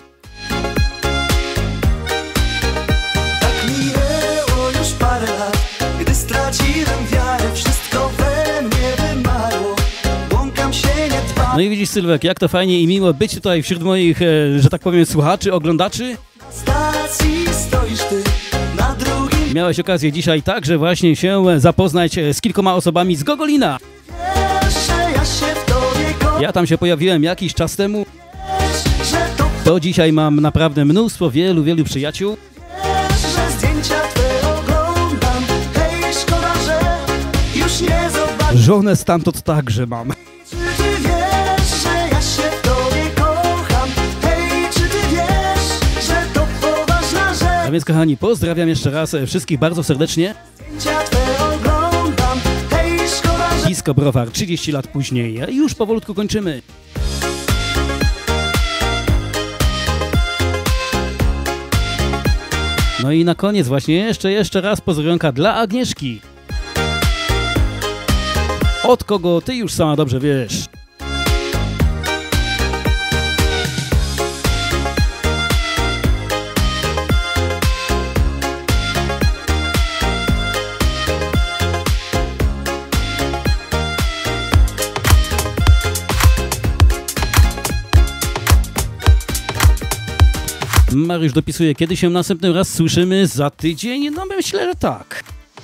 Tak minęło już parę lat, gdy straciłem wiarę, wszystko we mnie wymarło. Błąkam się, nie dbam. No i widzisz, Sylwek, jak to fajnie i miło być tutaj wśród moich, e, że tak powiem, słuchaczy, oglądaczy. Stacji stoisz ty na drugim. Miałeś okazję dzisiaj także właśnie się zapoznać z kilkoma osobami z Gogolina. Wierzę, ja się w tobie kocham. Ja tam się pojawiłem jakiś czas temu. Że to To dzisiaj mam naprawdę mnóstwo, wielu, wielu przyjaciół. że zdjęcia twe oglądam. Hej, szkoda, że już nie zobaczę. Żonę stamtąd także mam. Czy ty wiesz, że ja się w tobie kocham? Hej, czy ty wiesz, że to poważna rzecz? A więc, kochani, pozdrawiam jeszcze raz wszystkich bardzo serdecznie. Zdjęcia twe oglądam. Hej, szkoda, że Disco Browar trzydzieści lat później. Już powolutku kończymy. No i na koniec właśnie jeszcze, jeszcze raz pozdrowionka dla Agnieszki. Od kogo ty już sama dobrze wiesz. Mariusz dopisuje, kiedy się następnym raz słyszymy? Za tydzień? No myślę, że tak.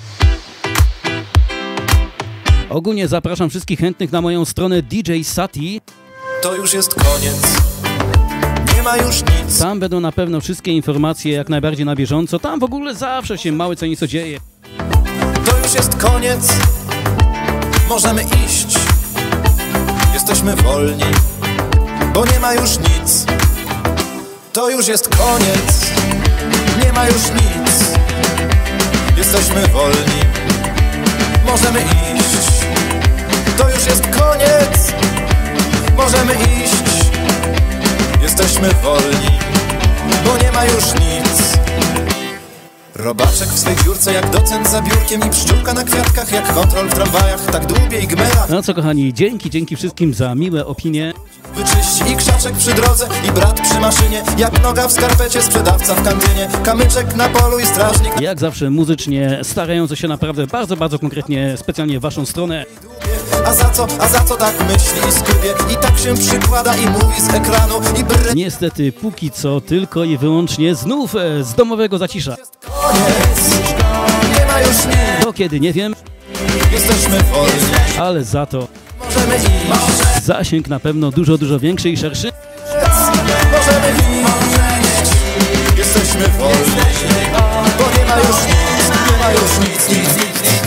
Ogólnie zapraszam wszystkich chętnych na moją stronę D J Sati. To już jest koniec, nie ma już nic. Tam będą na pewno wszystkie informacje jak najbardziej na bieżąco. Tam w ogóle zawsze się małe co nieco dzieje. To już jest koniec, możemy iść. Jesteśmy wolni, bo nie ma już nic. To już jest koniec, nie ma już nic. Jesteśmy wolni, możemy iść. To już jest koniec, możemy iść. Jesteśmy wolni, bo nie ma już nic. Robaczek w swej biurce jak docent za biurkiem i pszczółka na kwiatkach jak kontrol w tramwajach, tak dłubie i gmera. No co, kochani, dzięki, dzięki wszystkim za miłe opinie. Wyczyści i krzaczek przy drodze i brat przy maszynie, jak noga w skarpecie, sprzedawca w kantynie, kamyczek na polu i strażnik. Jak zawsze muzycznie, starająco się naprawdę bardzo, bardzo konkretnie, specjalnie w waszą stronę. A za co, a za co tak myśli i skubie i tak się przykłada i mówi z ekranu i bry... Niestety, póki co, tylko i wyłącznie znów e, z domowego zacisza. Koniec, nie ma już nic. To kiedy, nie wiem, Jesteśmy wolni, ale za to możemy iść. zasięg na pewno dużo, dużo większy i szerszy. Możemy iść. Jesteśmy wolni, bo nie ma już nic, nie ma już nic, nic, nic, nic.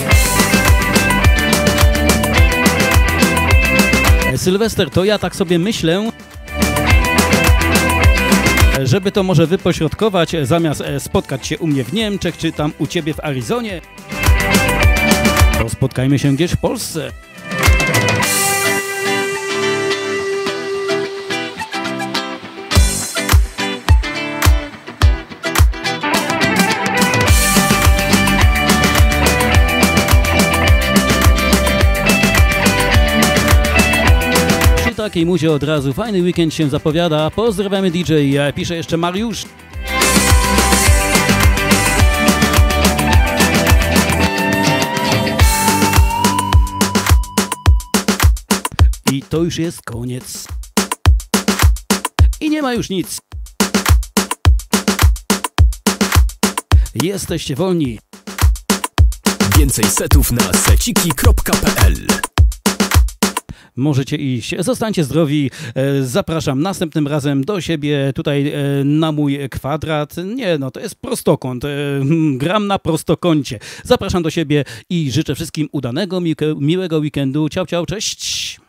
Sylwester, to ja tak sobie myślę, żeby to może wypośrodkować, zamiast spotkać się u mnie w Niemczech, czy tam u ciebie w Arizonie, to spotkajmy się gdzieś w Polsce. Takiej muzie od razu fajny weekend się zapowiada. Pozdrawiamy D J, pisze jeszcze Mariusz. I to już jest koniec. I nie ma już nic. Jesteście wolni. Więcej setów na seciki kropka p l. Możecie iść. Zostańcie zdrowi. Zapraszam następnym razem do siebie tutaj na mój kwadrat. Nie, no to jest prostokąt. Gram na prostokącie. Zapraszam do siebie i życzę wszystkim udanego, miłego weekendu. Ciao, ciao, cześć.